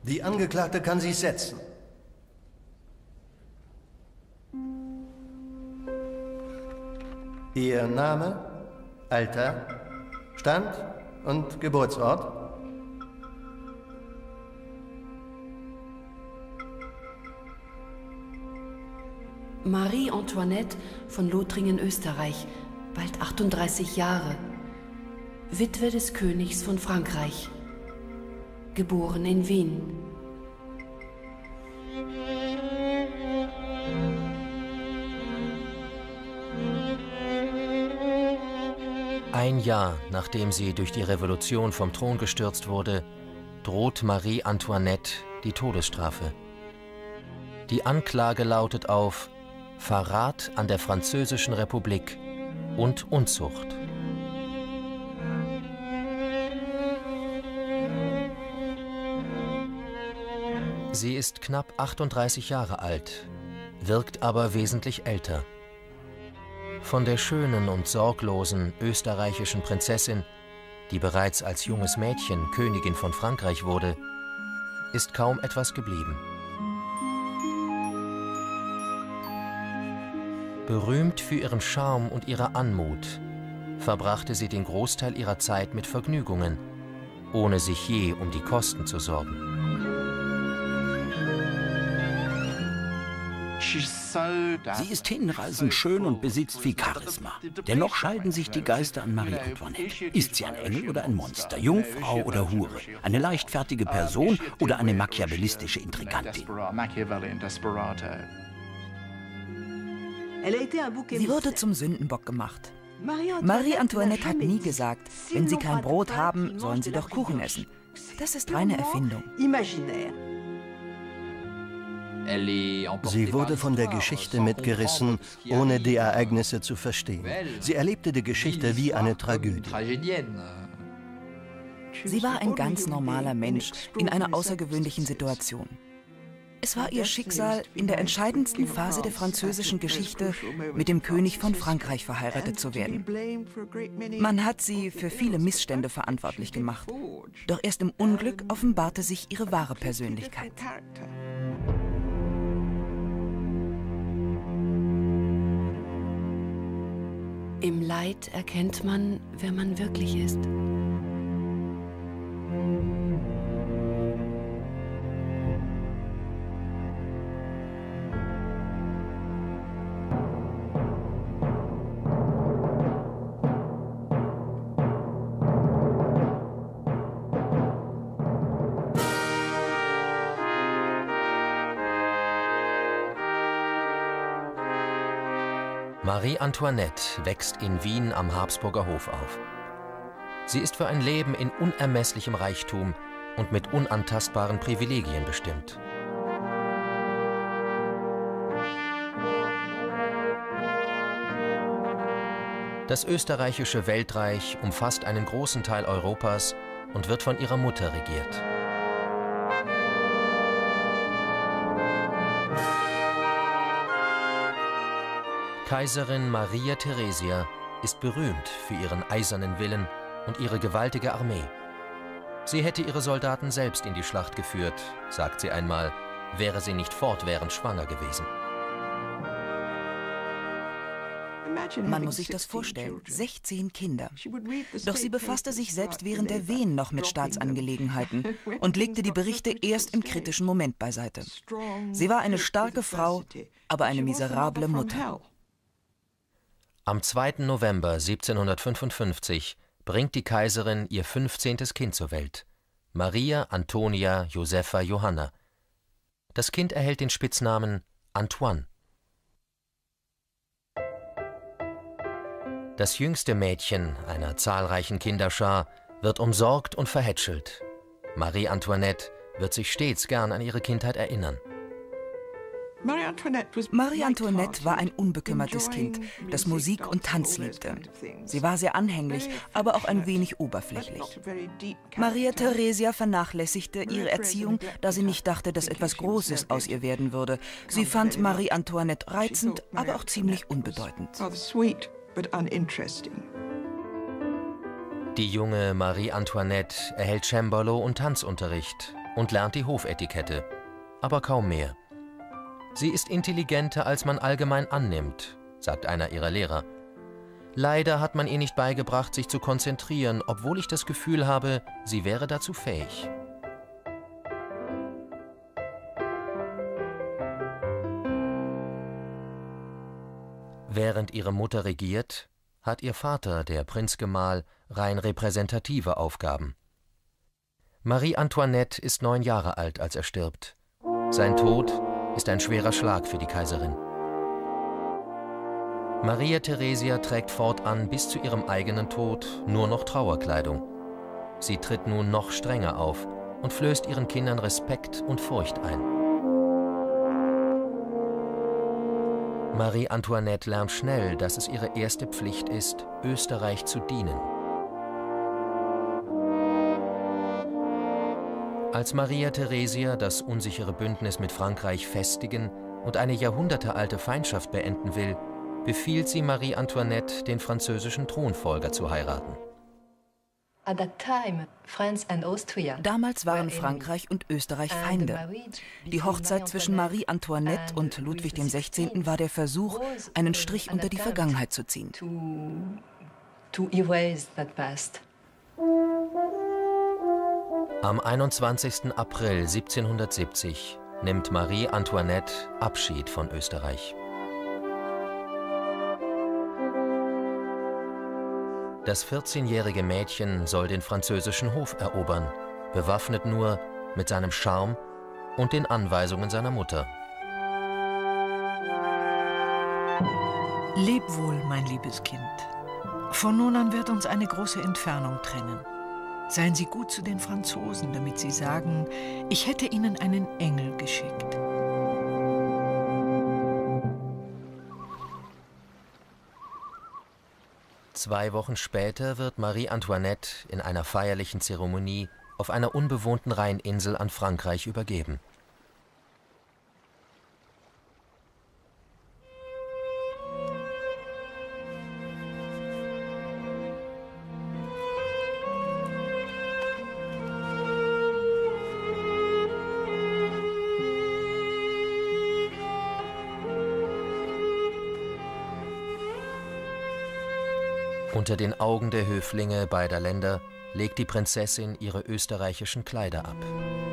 Die Angeklagte kann sich setzen. Ihr Name, Alter, Stand und Geburtsort? Marie Antoinette von Lothringen, Österreich, bald 38 Jahre, Witwe des Königs von Frankreich, geboren in Wien. Ein Jahr nachdem sie durch die Revolution vom Thron gestürzt wurde, droht Marie Antoinette die Todesstrafe. Die Anklage lautet auf Verrat an der Französischen Republik und Unzucht. Sie ist knapp 38 Jahre alt, wirkt aber wesentlich älter. Von der schönen und sorglosen österreichischen Prinzessin, die bereits als junges Mädchen Königin von Frankreich wurde, ist kaum etwas geblieben. Berühmt für ihren Charme und ihre Anmut, verbrachte sie den Großteil ihrer Zeit mit Vergnügungen, ohne sich je um die Kosten zu sorgen. Sie ist hinreißend schön und besitzt viel Charisma. Dennoch scheiden sich die Geister an Marie Antoinette. Ist sie ein Engel oder ein Monster, Jungfrau oder Hure, eine leichtfertige Person oder eine machiavellistische Intrigantin? Sie wurde zum Sündenbock gemacht. Marie Antoinette hat nie gesagt, wenn Sie kein Brot haben, sollen Sie doch Kuchen essen. Das ist reine Erfindung. Sie wurde von der Geschichte mitgerissen, ohne die Ereignisse zu verstehen. Sie erlebte die Geschichte wie eine Tragödie. Sie war ein ganz normaler Mensch in einer außergewöhnlichen Situation. Es war ihr Schicksal, in der entscheidendsten Phase der französischen Geschichte mit dem König von Frankreich verheiratet zu werden. Man hat sie für viele Missstände verantwortlich gemacht. Doch erst im Unglück offenbarte sich ihre wahre Persönlichkeit. Im Leid erkennt man, wer man wirklich ist. Marie Antoinette wächst in Wien am Habsburger Hof auf. Sie ist für ein Leben in unermesslichem Reichtum und mit unantastbaren Privilegien bestimmt. Das österreichische Weltreich umfasst einen großen Teil Europas und wird von ihrer Mutter regiert. Kaiserin Maria Theresia ist berühmt für ihren eisernen Willen und ihre gewaltige Armee. Sie hätte ihre Soldaten selbst in die Schlacht geführt, sagt sie einmal, wäre sie nicht fortwährend schwanger gewesen. Man muss sich das vorstellen, 16 Kinder. Doch sie befasste sich selbst während der Wehen noch mit Staatsangelegenheiten und legte die Berichte erst im kritischen Moment beiseite. Sie war eine starke Frau, aber eine miserable Mutter. Am 2. November 1755 bringt die Kaiserin ihr 15. Kind zur Welt, Maria Antonia Josepha Johanna. Das Kind erhält den Spitznamen Antoine. Das jüngste Mädchen einer zahlreichen Kinderschar wird umsorgt und verhätschelt. Marie Antoinette wird sich stets gern an ihre Kindheit erinnern. Marie Antoinette war ein unbekümmertes Kind, das Musik und Tanz liebte. Sie war sehr anhänglich, aber auch ein wenig oberflächlich. Maria Theresia vernachlässigte ihre Erziehung, da sie nicht dachte, dass etwas Großes aus ihr werden würde. Sie fand Marie Antoinette reizend, aber auch ziemlich unbedeutend. Die junge Marie Antoinette erhält Cembalo und Tanzunterricht, und lernt die Hofetikette, aber kaum mehr. Sie ist intelligenter, als man allgemein annimmt, sagt einer ihrer Lehrer. Leider hat man ihr nicht beigebracht, sich zu konzentrieren, obwohl ich das Gefühl habe, sie wäre dazu fähig. Während ihre Mutter regiert, hat ihr Vater, der Prinzgemahl, rein repräsentative Aufgaben. Marie Antoinette ist 9 Jahre alt, als er stirbt. Sein Tod ist ein schwerer Schlag für die Kaiserin. Maria Theresia trägt fortan bis zu ihrem eigenen Tod nur noch Trauerkleidung. Sie tritt nun noch strenger auf und flößt ihren Kindern Respekt und Furcht ein. Marie Antoinette lernt schnell, dass es ihre erste Pflicht ist, Österreich zu dienen. Als Maria Theresia das unsichere Bündnis mit Frankreich festigen und eine jahrhundertealte Feindschaft beenden will, befiehlt sie Marie Antoinette, den französischen Thronfolger zu heiraten. Damals waren Frankreich und Österreich Feinde. Die Hochzeit zwischen Marie Antoinette und Ludwig XVI. War der Versuch, einen Strich unter die Vergangenheit zu ziehen. Am 21. April 1770 nimmt Marie Antoinette Abschied von Österreich. Das 14-jährige Mädchen soll den französischen Hof erobern, bewaffnet nur mit seinem Charme und den Anweisungen seiner Mutter. Leb wohl, mein liebes Kind. Von nun an wird uns eine große Entfernung trennen. Seien Sie gut zu den Franzosen, damit sie sagen, ich hätte ihnen einen Engel geschickt. Zwei Wochen später wird Marie Antoinette in einer feierlichen Zeremonie auf einer unbewohnten Rheininsel an Frankreich übergeben. Unter den Augen der Höflinge beider Länder legt die Prinzessin ihre österreichischen Kleider ab.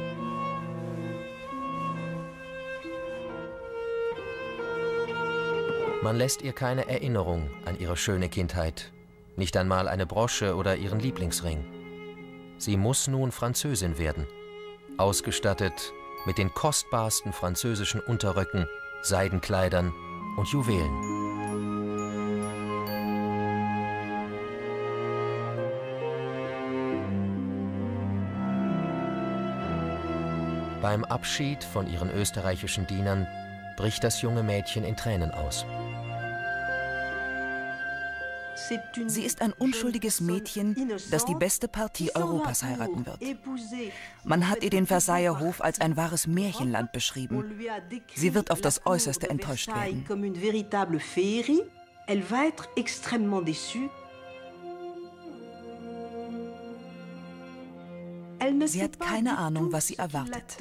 Man lässt ihr keine Erinnerung an ihre schöne Kindheit, nicht einmal eine Brosche oder ihren Lieblingsring. Sie muss nun Französin werden, ausgestattet mit den kostbarsten französischen Unterröcken, Seidenkleidern und Juwelen. Beim Abschied von ihren österreichischen Dienern bricht das junge Mädchen in Tränen aus. Sie ist ein unschuldiges Mädchen, das die beste Partie Europas heiraten wird. Man hat ihr den Versailler Hof als ein wahres Märchenland beschrieben. Sie wird auf das Äußerste enttäuscht werden. Sie hat keine Ahnung, was sie erwartet.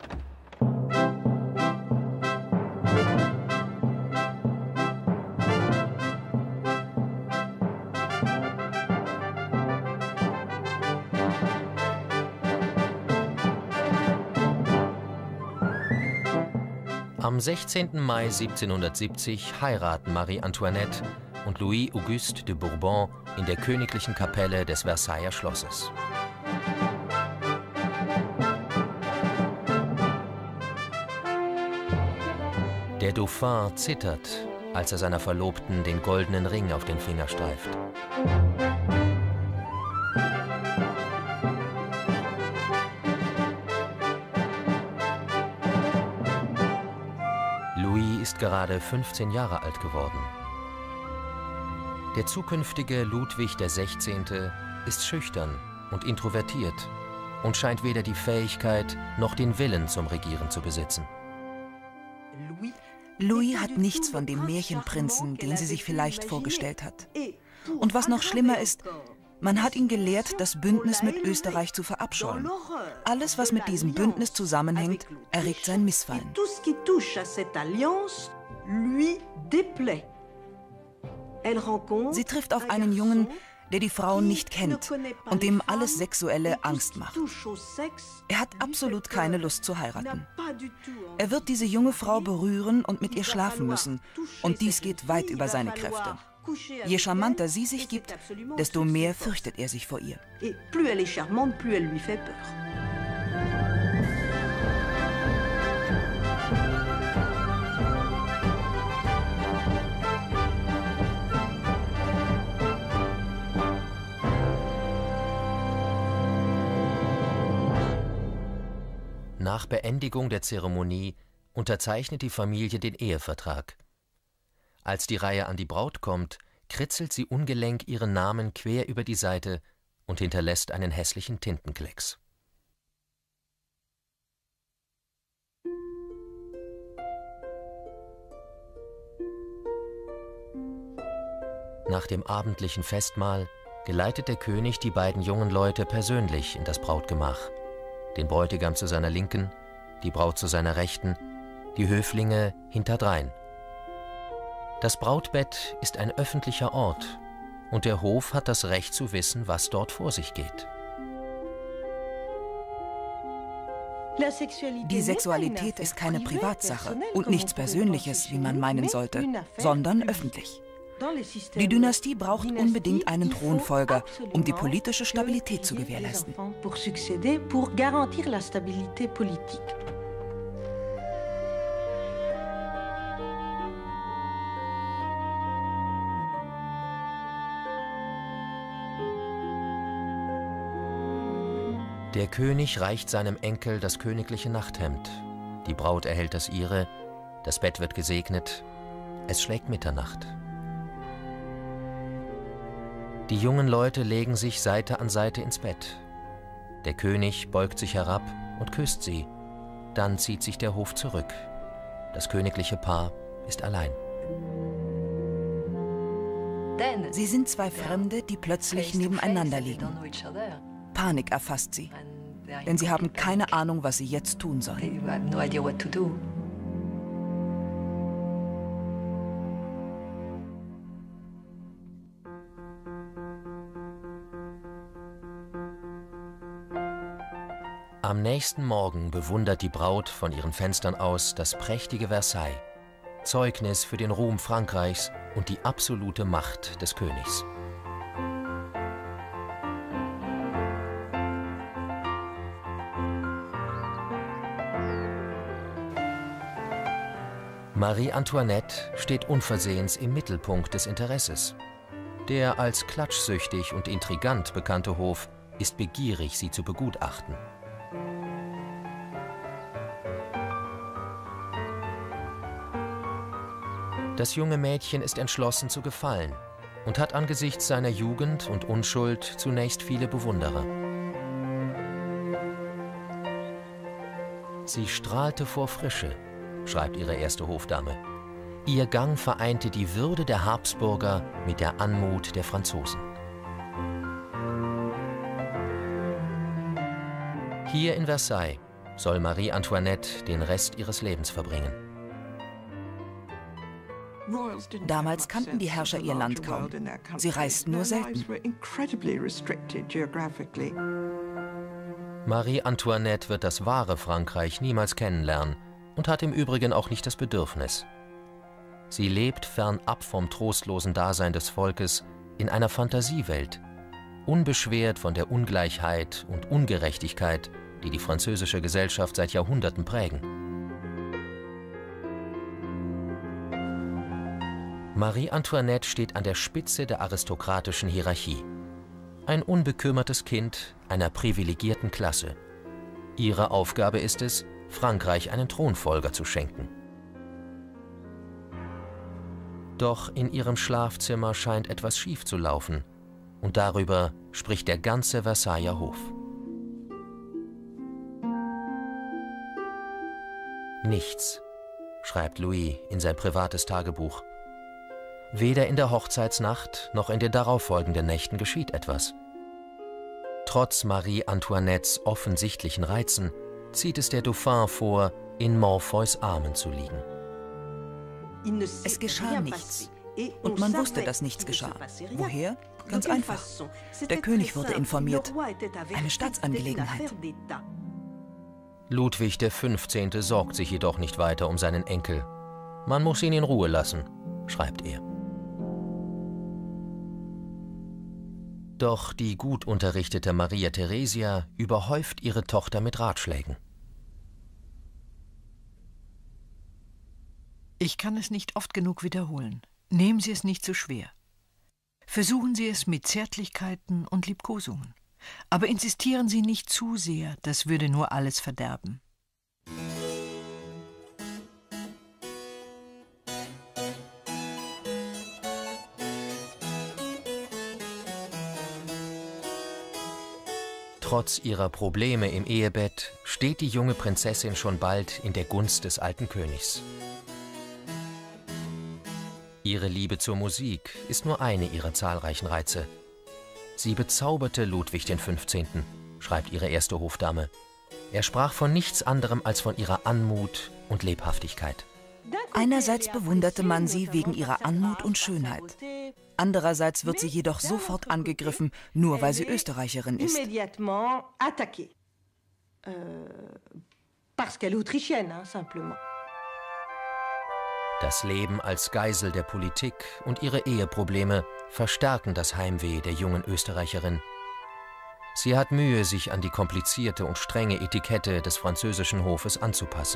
Am 16. Mai 1770 heiraten Marie Antoinette und Louis Auguste de Bourbon in der königlichen Kapelle des Versailler Schlosses. Der Dauphin zittert, als er seiner Verlobten den goldenen Ring auf den Finger streift. Louis ist gerade 15 Jahre alt geworden. Der zukünftige Ludwig XVI. Ist schüchtern und introvertiert und scheint weder die Fähigkeit noch den Willen zum Regieren zu besitzen. Louis hat nichts von dem Märchenprinzen, den sie sich vielleicht vorgestellt hat. Und was noch schlimmer ist, Man hat ihn gelehrt, das Bündnis mit Österreich zu verabscheuen. Alles, was mit diesem Bündnis zusammenhängt, erregt sein Missfallen. Sie trifft auf einen Jungen, der die Frauen nicht kennt und dem alles Sexuelle Angst macht. Er hat absolut keine Lust zu heiraten. Er wird diese junge Frau berühren und mit ihr schlafen müssen, und dies geht weit über seine Kräfte. Je charmanter sie sich gibt, desto mehr fürchtet er sich vor ihr. Nach Beendigung der Zeremonie unterzeichnet die Familie den Ehevertrag. Als die Reihe an die Braut kommt, kritzelt sie ungelenk ihren Namen quer über die Seite und hinterlässt einen hässlichen Tintenklecks. Nach dem abendlichen Festmahl geleitet der König die beiden jungen Leute persönlich in das Brautgemach. Den Bräutigam zu seiner Linken, die Braut zu seiner Rechten, die Höflinge hinterdrein. Das Brautbett ist ein öffentlicher Ort und der Hof hat das Recht zu wissen, was dort vor sich geht. Die Sexualität ist keine Privatsache und nichts Persönliches, wie man meinen sollte, sondern öffentlich. Die Dynastie braucht unbedingt einen Thronfolger, um die politische Stabilität zu gewährleisten. Der König reicht seinem Enkel das königliche Nachthemd. Die Braut erhält das ihre, das Bett wird gesegnet, es schlägt Mitternacht. Die jungen Leute legen sich Seite an Seite ins Bett. Der König beugt sich herab und küsst sie. Dann zieht sich der Hof zurück. Das königliche Paar ist allein. Sie sind zwei Fremde, die plötzlich nebeneinander liegen. Panik erfasst sie, denn sie haben keine Ahnung, was sie jetzt tun sollen. Am nächsten Morgen bewundert die Braut von ihren Fenstern aus das prächtige Versailles, Zeugnis für den Ruhm Frankreichs und die absolute Macht des Königs. Marie Antoinette steht unversehens im Mittelpunkt des Interesses. Der als klatschsüchtig und intrigant bekannte Hof ist begierig, sie zu begutachten. Das junge Mädchen ist entschlossen zu gefallen und hat angesichts seiner Jugend und Unschuld zunächst viele Bewunderer. Sie strahlte vor Frische, schreibt ihre erste Hofdame. Ihr Gang vereinte die Würde der Habsburger mit der Anmut der Franzosen. Hier in Versailles soll Marie Antoinette den Rest ihres Lebens verbringen. Damals kannten die Herrscher ihr Land kaum. Sie reisten nur selten. Marie Antoinette wird das wahre Frankreich niemals kennenlernen und hat im Übrigen auch nicht das Bedürfnis. Sie lebt fernab vom trostlosen Dasein des Volkes in einer Fantasiewelt, unbeschwert von der Ungleichheit und Ungerechtigkeit, die die französische Gesellschaft seit Jahrhunderten prägen. Marie Antoinette steht an der Spitze der aristokratischen Hierarchie. Ein unbekümmertes Kind einer privilegierten Klasse. Ihre Aufgabe ist es, Frankreich einen Thronfolger zu schenken. Doch in ihrem Schlafzimmer scheint etwas schief zu laufen, und darüber spricht der ganze Versailler Hof. Nichts, schreibt Louis in sein privates Tagebuch. Weder in der Hochzeitsnacht noch in den darauffolgenden Nächten geschieht etwas. Trotz Marie Antoinettes offensichtlichen Reizen zieht es der Dauphin vor, in Morpheus Armen zu liegen. Es geschah nichts. Und man wusste, dass nichts geschah. Woher? Ganz einfach. Der König wurde informiert. Eine Staatsangelegenheit. Ludwig XV. Sorgt sich jedoch nicht weiter um seinen Enkel. Man muss ihn in Ruhe lassen, schreibt er. Doch die gut unterrichtete Maria Theresia überhäuft ihre Tochter mit Ratschlägen. Ich kann es nicht oft genug wiederholen. Nehmen Sie es nicht zu schwer. Versuchen Sie es mit Zärtlichkeiten und Liebkosungen. Aber insistieren Sie nicht zu sehr, das würde nur alles verderben. Trotz ihrer Probleme im Ehebett steht die junge Prinzessin schon bald in der Gunst des alten Königs. Ihre Liebe zur Musik ist nur eine ihrer zahlreichen Reize. Sie bezauberte Ludwig XV., schreibt ihre erste Hofdame. Er sprach von nichts anderem als von ihrer Anmut und Lebhaftigkeit. Einerseits bewunderte man sie wegen ihrer Anmut und Schönheit. Andererseits wird sie jedoch sofort angegriffen, nur weil sie Österreicherin ist. Das Leben als Geisel der Politik und ihre Eheprobleme verstärken das Heimweh der jungen Österreicherin. Sie hat Mühe, sich an die komplizierte und strenge Etikette des französischen Hofes anzupassen.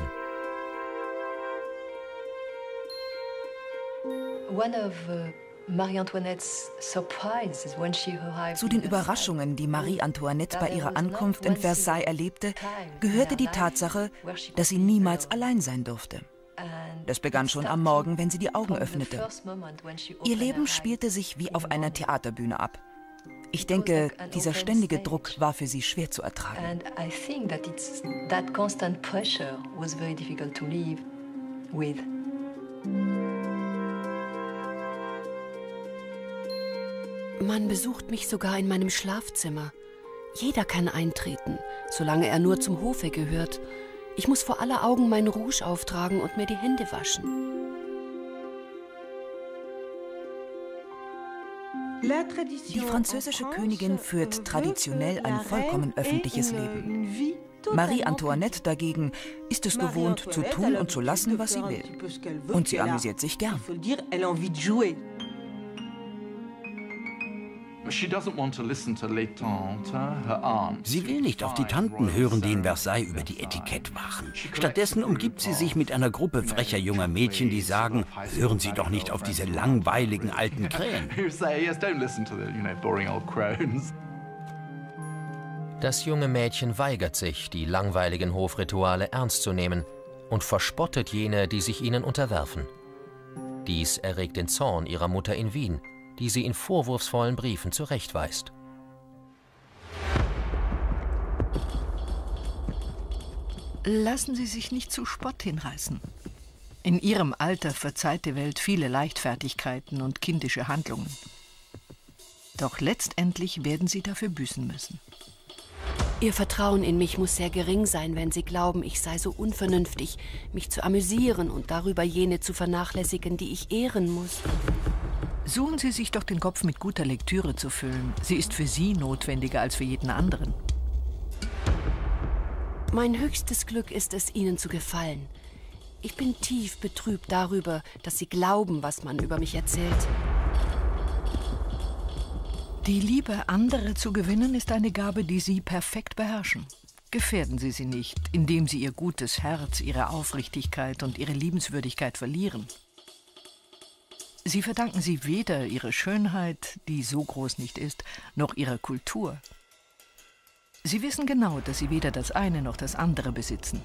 Zu den Überraschungen, die Marie Antoinette bei ihrer Ankunft in Versailles erlebte, gehörte die Tatsache, dass sie niemals allein sein durfte. Das begann schon am Morgen, wenn sie die Augen öffnete. Ihr Leben spielte sich wie auf einer Theaterbühne ab. Ich denke, dieser ständige Druck war für sie schwer zu ertragen. Man besucht mich sogar in meinem Schlafzimmer. Jeder kann eintreten, solange er nur zum Hofe gehört. Ich muss vor aller Augen mein Rouge auftragen und mir die Hände waschen. Die französische Königin führt traditionell ein vollkommen öffentliches Leben. Marie Antoinette dagegen ist es gewohnt, zu tun und zu lassen, was sie will. Und sie amüsiert sich gern. Sie will nicht auf die Tanten hören, die in Versailles über die Etikette wachen. Stattdessen umgibt sie sich mit einer Gruppe frecher junger Mädchen, die sagen, hören Sie doch nicht auf diese langweiligen alten Krähen. Das junge Mädchen weigert sich, die langweiligen Hofrituale ernst zu nehmen und verspottet jene, die sich ihnen unterwerfen. Dies erregt den Zorn ihrer Mutter in Wien, die sie in vorwurfsvollen Briefen zurechtweist. Lassen Sie sich nicht zu Spott hinreißen. In Ihrem Alter verzeiht die Welt viele Leichtfertigkeiten und kindische Handlungen. Doch letztendlich werden Sie dafür büßen müssen. Ihr Vertrauen in mich muss sehr gering sein, wenn Sie glauben, ich sei so unvernünftig, mich zu amüsieren und darüber jene zu vernachlässigen, die ich ehren muss. Suchen Sie sich doch den Kopf mit guter Lektüre zu füllen. Sie ist für Sie notwendiger als für jeden anderen. Mein höchstes Glück ist es, Ihnen zu gefallen. Ich bin tief betrübt darüber, dass Sie glauben, was man über mich erzählt. Die Liebe, andere zu gewinnen, ist eine Gabe, die Sie perfekt beherrschen. Gefährden Sie sie nicht, indem Sie Ihr gutes Herz, Ihre Aufrichtigkeit und Ihre Liebenswürdigkeit verlieren. Sie verdanken sie weder ihrer Schönheit, die so groß nicht ist, noch ihrer Kultur. Sie wissen genau, dass sie weder das eine noch das andere besitzen.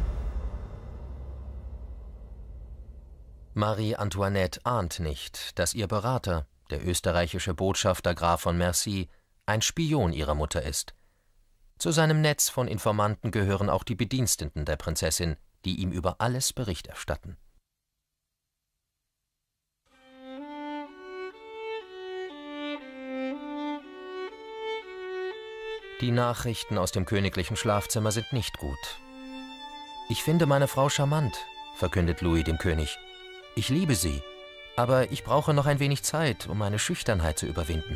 Marie Antoinette ahnt nicht, dass ihr Berater, der österreichische Botschafter Graf von Mercy, ein Spion ihrer Mutter ist. Zu seinem Netz von Informanten gehören auch die Bediensteten der Prinzessin, die ihm über alles Bericht erstatten. Die Nachrichten aus dem königlichen Schlafzimmer sind nicht gut. »Ich finde meine Frau charmant«, verkündet Louis dem König. »Ich liebe sie, aber ich brauche noch ein wenig Zeit, um meine Schüchternheit zu überwinden.«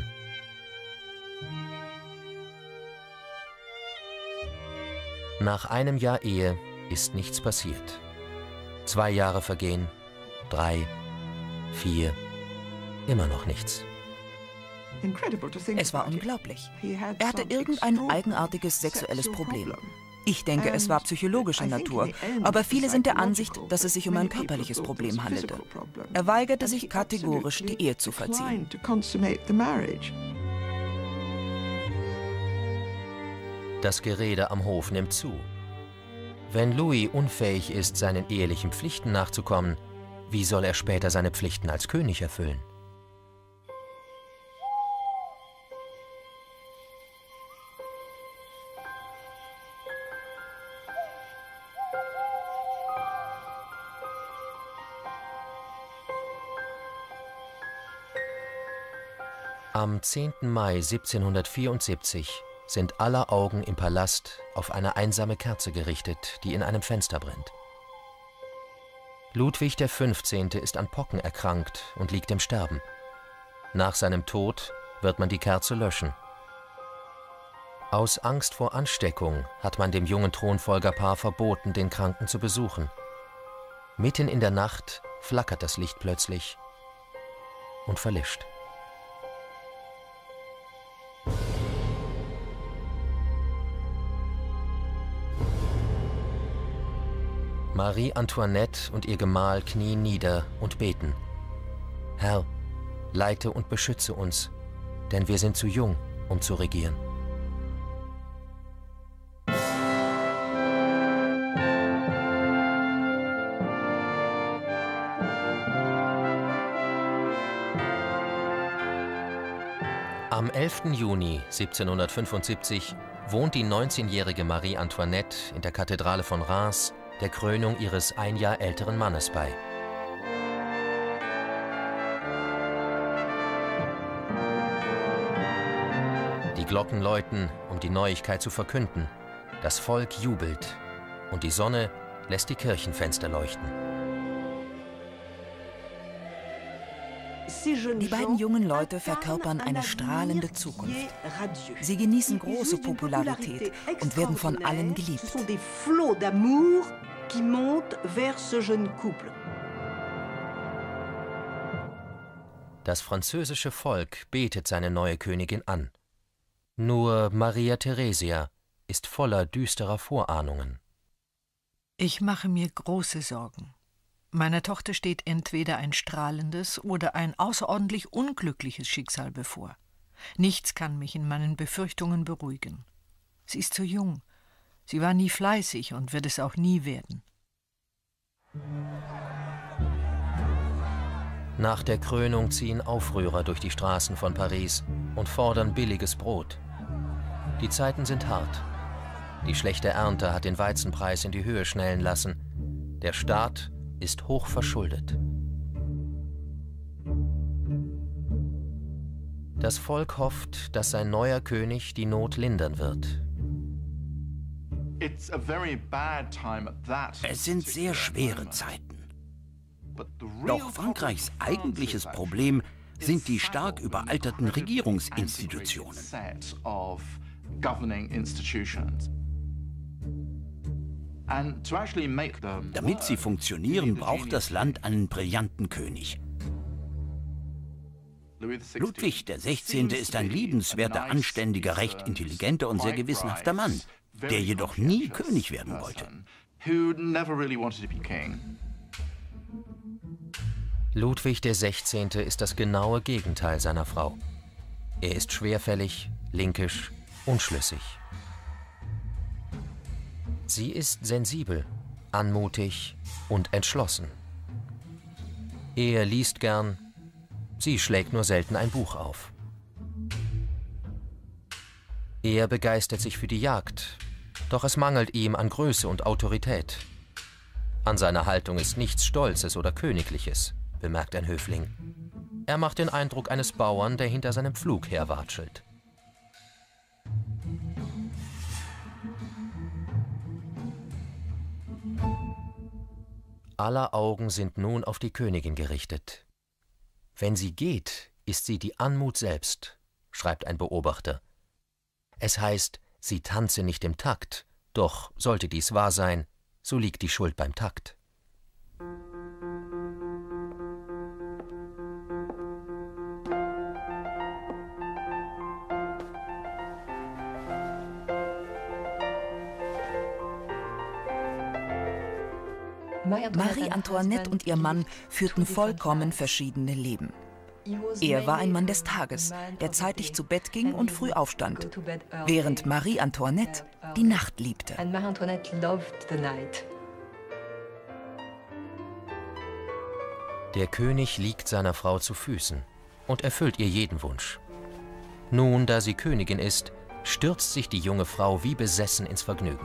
Nach einem Jahr Ehe ist nichts passiert. 2 Jahre vergehen, 3, 4, immer noch nichts. Es war unglaublich. Er hatte irgendein eigenartiges sexuelles Problem. Ich denke, es war psychologischer Natur, aber viele sind der Ansicht, dass es sich um ein körperliches Problem handelte. Er weigerte sich kategorisch, die Ehe zu vollziehen. Das Gerede am Hof nimmt zu. Wenn Louis unfähig ist, seinen ehelichen Pflichten nachzukommen, wie soll er später seine Pflichten als König erfüllen? Am 10. Mai 1774 sind aller Augen im Palast auf eine einsame Kerze gerichtet, die in einem Fenster brennt. Ludwig XV. Ist an Pocken erkrankt und liegt im Sterben. Nach seinem Tod wird man die Kerze löschen. Aus Angst vor Ansteckung hat man dem jungen Thronfolgerpaar verboten, den Kranken zu besuchen. Mitten in der Nacht flackert das Licht plötzlich und verlischt. Marie Antoinette und ihr Gemahl knien nieder und beten. Herr, leite und beschütze uns, denn wir sind zu jung, um zu regieren. Am 11. Juni 1775 wohnt die 19-jährige Marie Antoinette in der Kathedrale von Reims der Krönung ihres 1 Jahr älteren Mannes bei. Die Glocken läuten, um die Neuigkeit zu verkünden. Das Volk jubelt und die Sonne lässt die Kirchenfenster leuchten. Die beiden jungen Leute verkörpern eine strahlende Zukunft. Sie genießen große Popularität und werden von allen geliebt. Das französische Volk betet seine neue Königin an. Nur Maria Theresia ist voller düsterer Vorahnungen. Ich mache mir große Sorgen. Meiner Tochter steht entweder ein strahlendes oder ein außerordentlich unglückliches Schicksal bevor. Nichts kann mich in meinen Befürchtungen beruhigen. Sie ist zu jung. Sie war nie fleißig und wird es auch nie werden. Nach der Krönung ziehen Aufrührer durch die Straßen von Paris und fordern billiges Brot. Die Zeiten sind hart. Die schlechte Ernte hat den Weizenpreis in die Höhe schnellen lassen. Der Staat ist hoch verschuldet. Das Volk hofft, dass sein neuer König die Not lindern wird. Es sind sehr schwere Zeiten. Doch Frankreichs eigentliches Problem sind die stark überalterten Regierungsinstitutionen. Damit sie funktionieren, braucht das Land einen brillanten König. Ludwig XVI. Ist ein liebenswerter, anständiger, recht intelligenter und sehr gewissenhafter Mann, der jedoch nie König werden wollte. Ludwig XVI. Ist das genaue Gegenteil seiner Frau. Er ist schwerfällig, linkisch, unschlüssig. Sie ist sensibel, anmutig und entschlossen. Er liest gern, sie schlägt nur selten ein Buch auf. Er begeistert sich für die Jagd, doch es mangelt ihm an Größe und Autorität. An seiner Haltung ist nichts Stolzes oder Königliches, bemerkt ein Höfling. Er macht den Eindruck eines Bauern, der hinter seinem Pflug herwatschelt. Aller Augen sind nun auf die Königin gerichtet. Wenn sie geht, ist sie die Anmut selbst, schreibt ein Beobachter. Es heißt, sie tanze nicht im Takt, doch sollte dies wahr sein, so liegt die Schuld beim Takt. Marie Antoinette und ihr Mann führten vollkommen verschiedene Leben. Er war ein Mann des Tages, der zeitig zu Bett ging und früh aufstand, während Marie Antoinette die Nacht liebte. Der König liegt seiner Frau zu Füßen und erfüllt ihr jeden Wunsch. Nun, da sie Königin ist, stürzt sich die junge Frau wie besessen ins Vergnügen.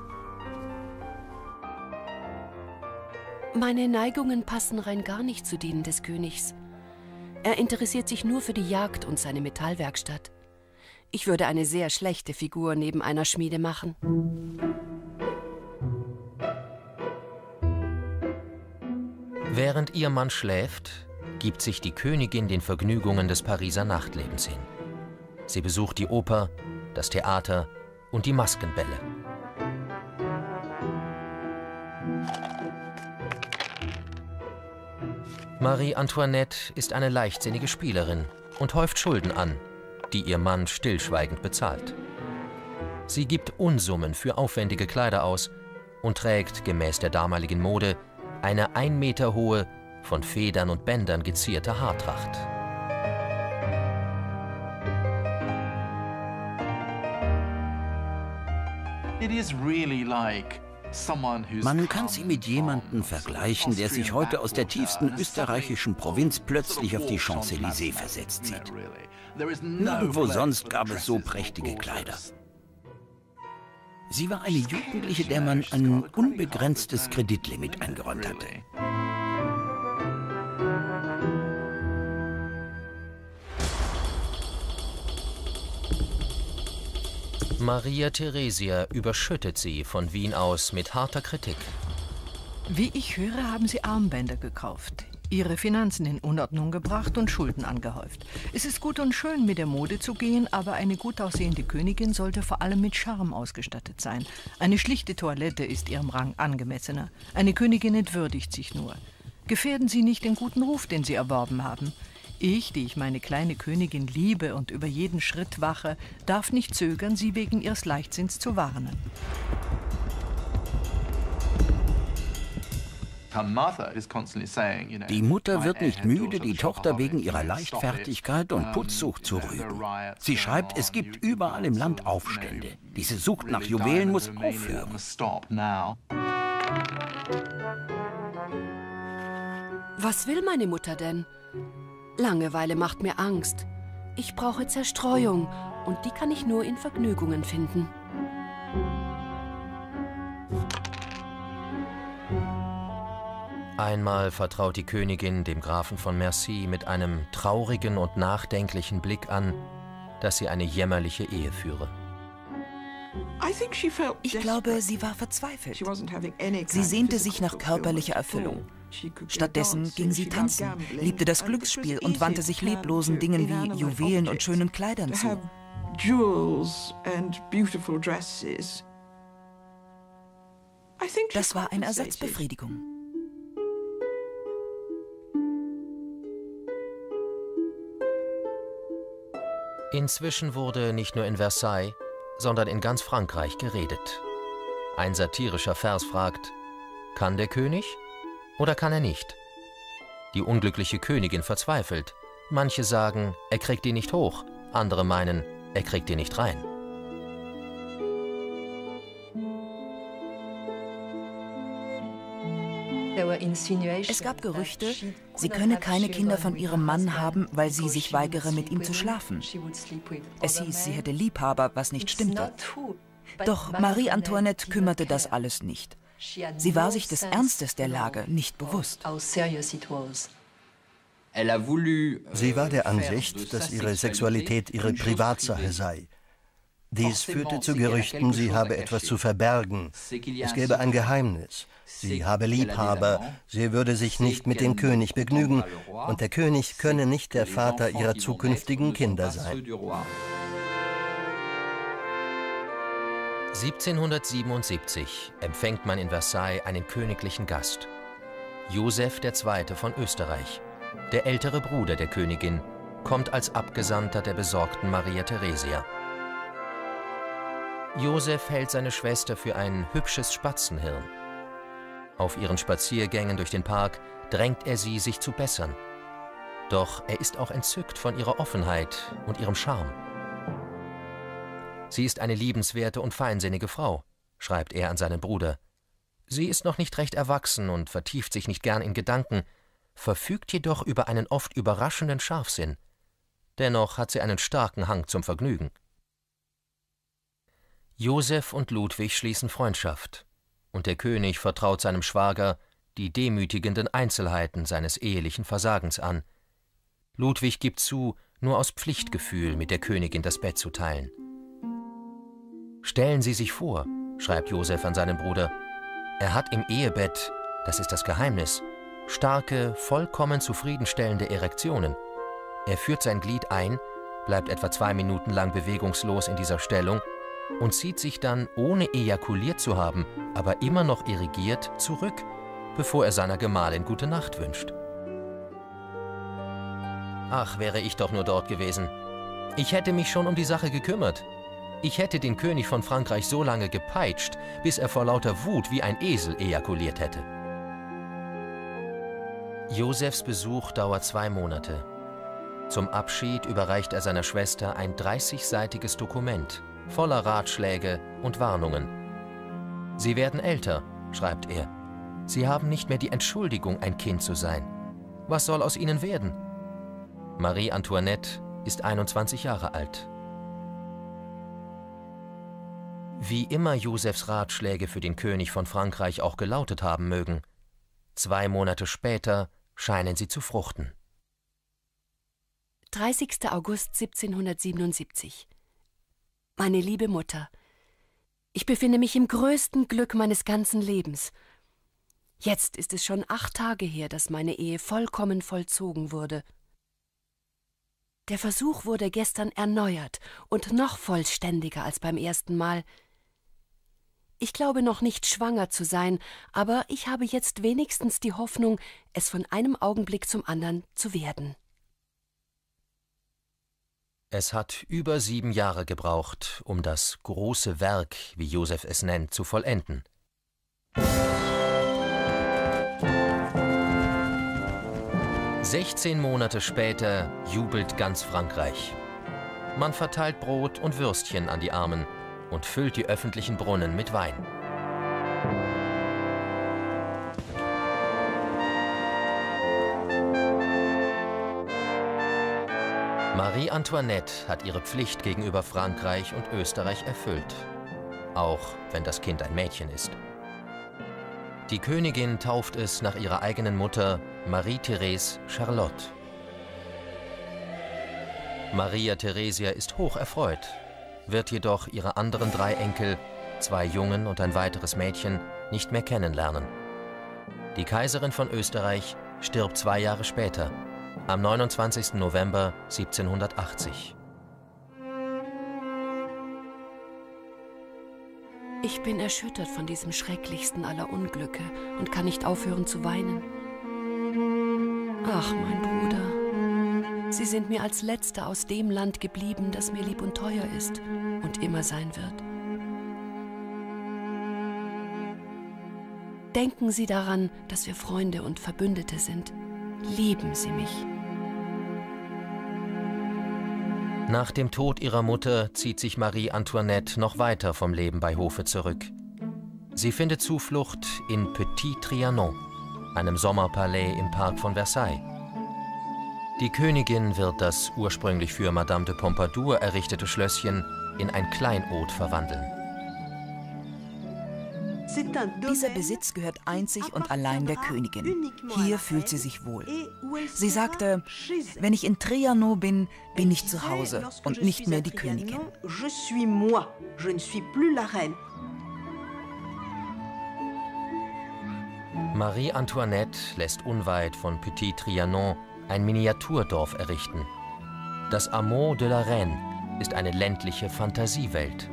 Meine Neigungen passen rein gar nicht zu denen des Königs. Er interessiert sich nur für die Jagd und seine Metallwerkstatt. Ich würde eine sehr schlechte Figur neben einer Schmiede machen. Während ihr Mann schläft, gibt sich die Königin den Vergnügungen des Pariser Nachtlebens hin. Sie besucht die Oper, das Theater und die Maskenbälle. Marie Antoinette ist eine leichtsinnige Spielerin und häuft Schulden an, die ihr Mann stillschweigend bezahlt. Sie gibt Unsummen für aufwendige Kleider aus und trägt, gemäß der damaligen Mode, eine 1 Meter hohe, von Federn und Bändern gezierte Haartracht. Man kann sie mit jemandem vergleichen, der sich heute aus der tiefsten österreichischen Provinz plötzlich auf die Champs-Élysées versetzt sieht. Nirgendwo sonst gab es so prächtige Kleider. Sie war eine Jugendliche, der man ein unbegrenztes Kreditlimit eingeräumt hatte. Maria Theresia überschüttet sie von Wien aus mit harter Kritik. Wie ich höre, haben Sie Armbänder gekauft, Ihre Finanzen in Unordnung gebracht und Schulden angehäuft. Es ist gut und schön, mit der Mode zu gehen, aber eine gut aussehende Königin sollte vor allem mit Charme ausgestattet sein. Eine schlichte Toilette ist ihrem Rang angemessener. Eine Königin entwürdigt sich nur. Gefährden Sie nicht den guten Ruf, den Sie erworben haben. Ich, die ich meine kleine Königin liebe und über jeden Schritt wache, darf nicht zögern, sie wegen ihres Leichtsinns zu warnen. Die Mutter wird nicht müde, die Tochter wegen ihrer Leichtfertigkeit und Putzsucht zu rügen. Sie schreibt, es gibt überall im Land Aufstände. Diese Sucht nach Juwelen muss aufhören. Was will meine Mutter denn? Langeweile macht mir Angst. Ich brauche Zerstreuung und die kann ich nur in Vergnügungen finden. Einmal vertraut die Königin dem Grafen von Mercy mit einem traurigen und nachdenklichen Blick an, dass sie eine jämmerliche Ehe führe. Ich glaube, sie war verzweifelt. Sie sehnte sich nach körperlicher Erfüllung. Stattdessen ging sie tanzen, liebte das Glücksspiel und wandte sich leblosen Dingen wie Juwelen und schönen Kleidern zu. Das war eine Ersatzbefriedigung. Inzwischen wurde nicht nur in Versailles, sondern in ganz Frankreich geredet. Ein satirischer Vers fragt: Kann der König oder kann er nicht? Die unglückliche Königin verzweifelt. Manche sagen, er kriegt ihn nicht hoch, andere meinen, er kriegt ihn nicht rein. Es gab Gerüchte, sie könne keine Kinder von ihrem Mann haben, weil sie sich weigere, mit ihm zu schlafen. Es hieß, sie hätte Liebhaber, was nicht stimmte. Doch Marie Antoinette kümmerte das alles nicht. Sie war sich des Ernstes der Lage nicht bewusst. Sie war der Ansicht, dass ihre Sexualität ihre Privatsache sei. Dies führte zu Gerüchten, sie habe etwas zu verbergen. Es gäbe ein Geheimnis. Sie habe Liebhaber, sie würde sich nicht mit dem König begnügen und der König könne nicht der Vater ihrer zukünftigen Kinder sein. 1777 empfängt man in Versailles einen königlichen Gast. Joseph II. Von Österreich, der ältere Bruder der Königin, kommt als Abgesandter der besorgten Maria Theresia. Joseph hält seine Schwester für ein hübsches Spatzenhirn. Auf ihren Spaziergängen durch den Park drängt er sie, sich zu bessern. Doch er ist auch entzückt von ihrer Offenheit und ihrem Charme. Sie ist eine liebenswerte und feinsinnige Frau, schreibt er an seinen Bruder. Sie ist noch nicht recht erwachsen und vertieft sich nicht gern in Gedanken, verfügt jedoch über einen oft überraschenden Scharfsinn. Dennoch hat sie einen starken Hang zum Vergnügen. Joseph und Ludwig schließen Freundschaft, und der König vertraut seinem Schwager die demütigenden Einzelheiten seines ehelichen Versagens an. Ludwig gibt zu, nur aus Pflichtgefühl mit der Königin das Bett zu teilen. Stellen Sie sich vor, schreibt Joseph an seinen Bruder, er hat im Ehebett, das ist das Geheimnis, starke, vollkommen zufriedenstellende Erektionen. Er führt sein Glied ein, bleibt etwa 2 Minuten lang bewegungslos in dieser Stellung und zieht sich dann, ohne ejakuliert zu haben, aber immer noch erigiert, zurück, bevor er seiner Gemahlin gute Nacht wünscht. Ach, wäre ich doch nur dort gewesen. Ich hätte mich schon um die Sache gekümmert. Ich hätte den König von Frankreich so lange gepeitscht, bis er vor lauter Wut wie ein Esel ejakuliert hätte. Josephs Besuch dauert 2 Monate. Zum Abschied überreicht er seiner Schwester ein 30-seitiges Dokument, voller Ratschläge und Warnungen. Sie werden älter, schreibt er. Sie haben nicht mehr die Entschuldigung, ein Kind zu sein. Was soll aus ihnen werden? Marie Antoinette ist 21 Jahre alt. Wie immer Josephs Ratschläge für den König von Frankreich auch gelautet haben mögen, 2 Monate später scheinen sie zu fruchten. 30. August 1777. Meine liebe Mutter, ich befinde mich im größten Glück meines ganzen Lebens. Jetzt ist es schon 8 Tage her, dass meine Ehe vollkommen vollzogen wurde. Der Versuch wurde gestern erneuert und noch vollständiger als beim ersten Mal. Ich glaube noch nicht schwanger zu sein, aber ich habe jetzt wenigstens die Hoffnung, es von einem Augenblick zum anderen zu werden. Es hat über 7 Jahre gebraucht, um das große Werk, wie Joseph es nennt, zu vollenden. ...16 Monate später jubelt ganz Frankreich. Man verteilt Brot und Würstchen an die Armen und füllt die öffentlichen Brunnen mit Wein. Marie Antoinette hat ihre Pflicht gegenüber Frankreich und Österreich erfüllt, auch wenn das Kind ein Mädchen ist. Die Königin tauft es nach ihrer eigenen Mutter Marie-Thérèse Charlotte. Maria Theresia ist hoch erfreut, wird jedoch ihre anderen 3 Enkel, 2 Jungen und ein weiteres Mädchen, nicht mehr kennenlernen. Die Kaiserin von Österreich stirbt 2 Jahre später, am 29. November 1780. Ich bin erschüttert von diesem schrecklichsten aller Unglücke und kann nicht aufhören zu weinen. Ach, mein Bruder, Sie sind mir als Letzter aus dem Land geblieben, das mir lieb und teuer ist und immer sein wird. Denken Sie daran, dass wir Freunde und Verbündete sind. Lieben Sie mich. Nach dem Tod ihrer Mutter zieht sich Marie Antoinette noch weiter vom Leben bei Hofe zurück. Sie findet Zuflucht in Petit Trianon, einem Sommerpalais im Park von Versailles. Die Königin wird das ursprünglich für Madame de Pompadour errichtete Schlösschen in ein Kleinod verwandeln. Dieser Besitz gehört einzig und allein der Königin. Hier fühlt sie sich wohl. Sie sagte, wenn ich in Trianon bin, bin ich zu Hause und nicht mehr die Königin. Marie Antoinette lässt unweit von Petit Trianon ein Miniaturdorf errichten. Das Hameau de la Reine ist eine ländliche Fantasiewelt.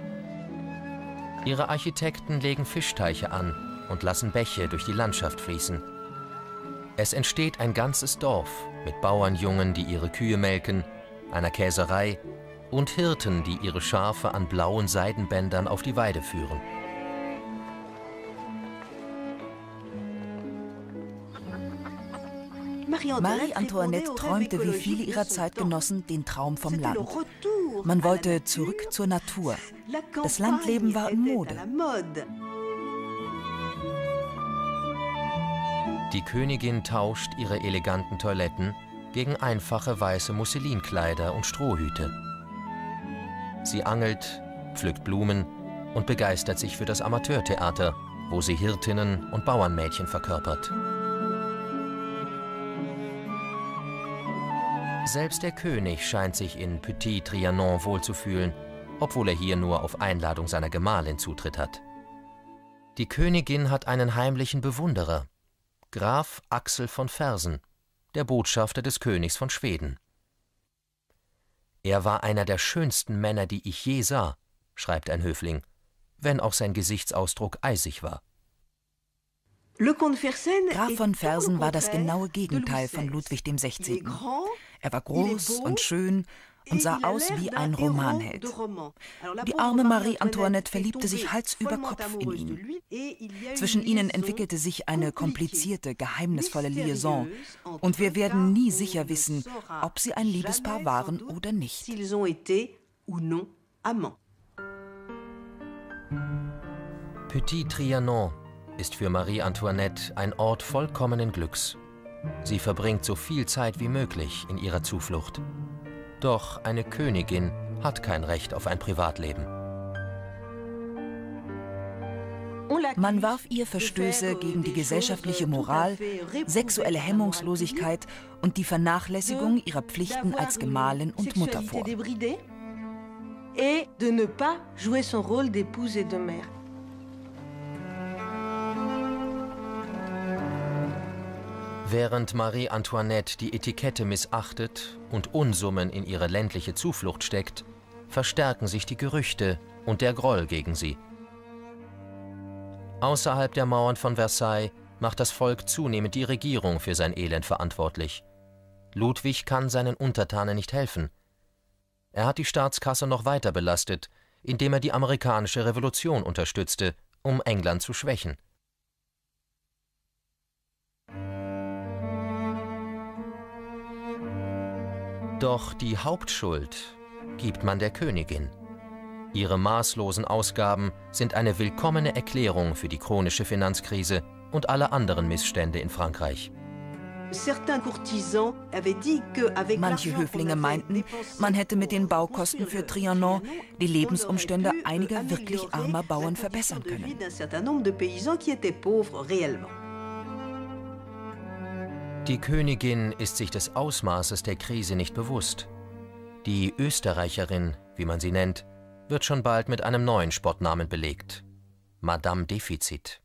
Ihre Architekten legen Fischteiche an und lassen Bäche durch die Landschaft fließen. Es entsteht ein ganzes Dorf mit Bauernjungen, die ihre Kühe melken, einer Käserei und Hirten, die ihre Schafe an blauen Seidenbändern auf die Weide führen. Marie Antoinette träumte wie viele ihrer Zeitgenossen den Traum vom Land. Man wollte zurück zur Natur. Das Landleben war in Mode. Die Königin tauscht ihre eleganten Toiletten gegen einfache weiße Musselinkleider und Strohhüte. Sie angelt, pflückt Blumen und begeistert sich für das Amateurtheater, wo sie Hirtinnen und Bauernmädchen verkörpert. Selbst der König scheint sich in Petit Trianon wohlzufühlen, obwohl er hier nur auf Einladung seiner Gemahlin Zutritt hat. Die Königin hat einen heimlichen Bewunderer, Graf Axel von Fersen, der Botschafter des Königs von Schweden. Er war einer der schönsten Männer, die ich je sah, schreibt ein Höfling, wenn auch sein Gesichtsausdruck eisig war. Graf von Fersen war das genaue Gegenteil von Ludwig XVI. Er war groß und schön und sah aus wie ein Romanheld. Die arme Marie Antoinette verliebte sich Hals über Kopf in ihn. Zwischen ihnen entwickelte sich eine komplizierte, geheimnisvolle Liaison und wir werden nie sicher wissen, ob sie ein Liebespaar waren oder nicht. Petit Trianon ist für Marie Antoinette ein Ort vollkommenen Glücks. Sie verbringt so viel Zeit wie möglich in ihrer Zuflucht. Doch eine Königin hat kein Recht auf ein Privatleben. Man warf ihr Verstöße gegen die gesellschaftliche Moral, sexuelle Hemmungslosigkeit und die Vernachlässigung ihrer Pflichten als Gemahlin und Mutter vor. Während Marie Antoinette die Etikette missachtet und Unsummen in ihre ländliche Zuflucht steckt, verstärken sich die Gerüchte und der Groll gegen sie. Außerhalb der Mauern von Versailles macht das Volk zunehmend die Regierung für sein Elend verantwortlich. Ludwig kann seinen Untertanen nicht helfen. Er hat die Staatskasse noch weiter belastet, indem er die amerikanische Revolution unterstützte, um England zu schwächen. Doch die Hauptschuld gibt man der Königin. Ihre maßlosen Ausgaben sind eine willkommene Erklärung für die chronische Finanzkrise und alle anderen Missstände in Frankreich. Manche Höflinge meinten, man hätte mit den Baukosten für Trianon die Lebensumstände einiger wirklich armer Bauern verbessern können. Die Königin ist sich des Ausmaßes der Krise nicht bewusst. Die Österreicherin, wie man sie nennt, wird schon bald mit einem neuen Spottnamen belegt: Madame Defizit.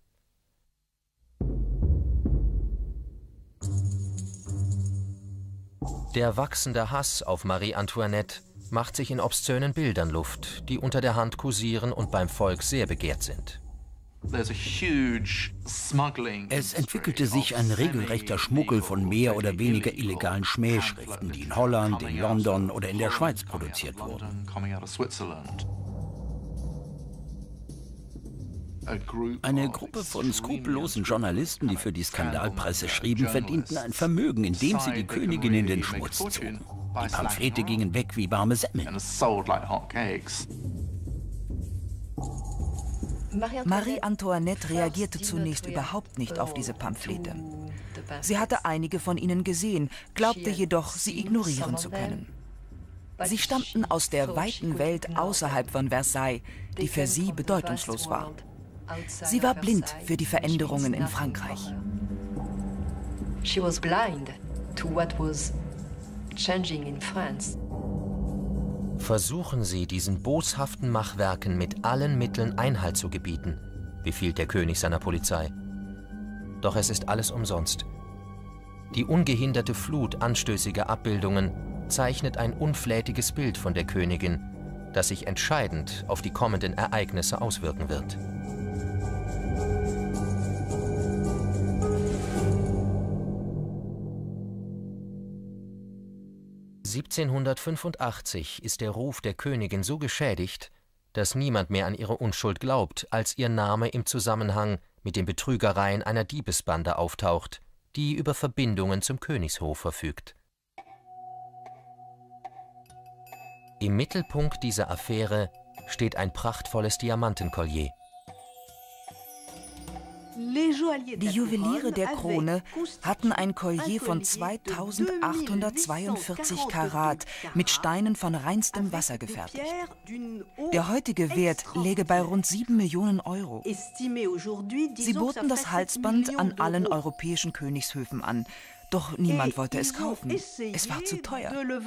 Der wachsende Hass auf Marie Antoinette macht sich in obszönen Bildern Luft, die unter der Hand kursieren und beim Volk sehr begehrt sind. Es entwickelte sich ein regelrechter Schmuggel von mehr oder weniger illegalen Schmähschriften, die in Holland, in London oder in der Schweiz produziert wurden. Eine Gruppe von skrupellosen Journalisten, die für die Skandalpresse schrieben, verdienten ein Vermögen, indem sie die Königin in den Schmutz zogen. Die Pamphlete gingen weg wie warme Semmeln. Marie Antoinette reagierte zunächst überhaupt nicht auf diese Pamphlete. Sie hatte einige von ihnen gesehen, glaubte jedoch, sie ignorieren zu können. Sie stammten aus der weiten Welt außerhalb von Versailles, die für sie bedeutungslos war. Sie war blind für die Veränderungen in Frankreich. She was blind to what was changing in France. Versuchen Sie, diesen boshaften Machwerken mit allen Mitteln Einhalt zu gebieten, befiehlt der König seiner Polizei. Doch es ist alles umsonst. Die ungehinderte Flut anstößiger Abbildungen zeichnet ein unflätiges Bild von der Königin, das sich entscheidend auf die kommenden Ereignisse auswirken wird. (1785) ist der Ruf der Königin so geschädigt, dass niemand mehr an ihre Unschuld glaubt, als ihr Name im Zusammenhang mit den Betrügereien einer Diebesbande auftaucht, die über Verbindungen zum Königshof verfügt. Im Mittelpunkt dieser Affäre steht ein prachtvolles Diamantenkollier. Die Juweliere der Krone hatten ein Collier von 2842 Karat mit Steinen von reinstem Wasser gefertigt. Der heutige Wert läge bei rund 7 Millionen Euro. Sie boten das Halsband an allen europäischen Königshöfen an, doch niemand wollte es kaufen. Es war zu teuer.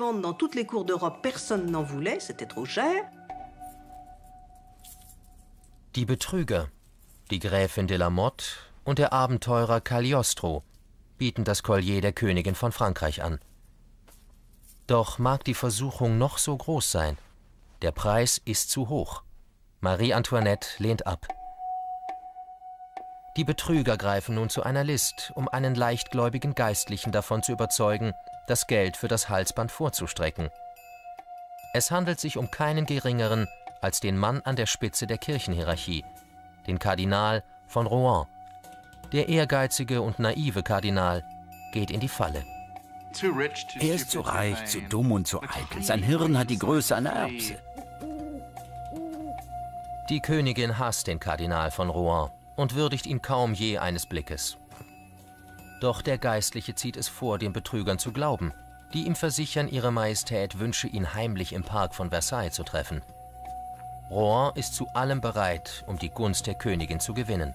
Die Betrüger, die Gräfin de la Motte und der Abenteurer Cagliostro, bieten das Collier der Königin von Frankreich an. Doch mag die Versuchung noch so groß sein, der Preis ist zu hoch. Marie Antoinette lehnt ab. Die Betrüger greifen nun zu einer List, um einen leichtgläubigen Geistlichen davon zu überzeugen, das Geld für das Halsband vorzustrecken. Es handelt sich um keinen geringeren als den Mann an der Spitze der Kirchenhierarchie, den Kardinal von Rohan. Der ehrgeizige und naive Kardinal geht in die Falle. Er ist zu reich, zu dumm und zu eitel. Sein Hirn hat die Größe einer Erbse. Die Königin hasst den Kardinal von Rohan und würdigt ihn kaum je eines Blickes. Doch der Geistliche zieht es vor, den Betrügern zu glauben, die ihm versichern, ihre Majestät wünsche ihn heimlich im Park von Versailles zu treffen. Rohan ist zu allem bereit, um die Gunst der Königin zu gewinnen.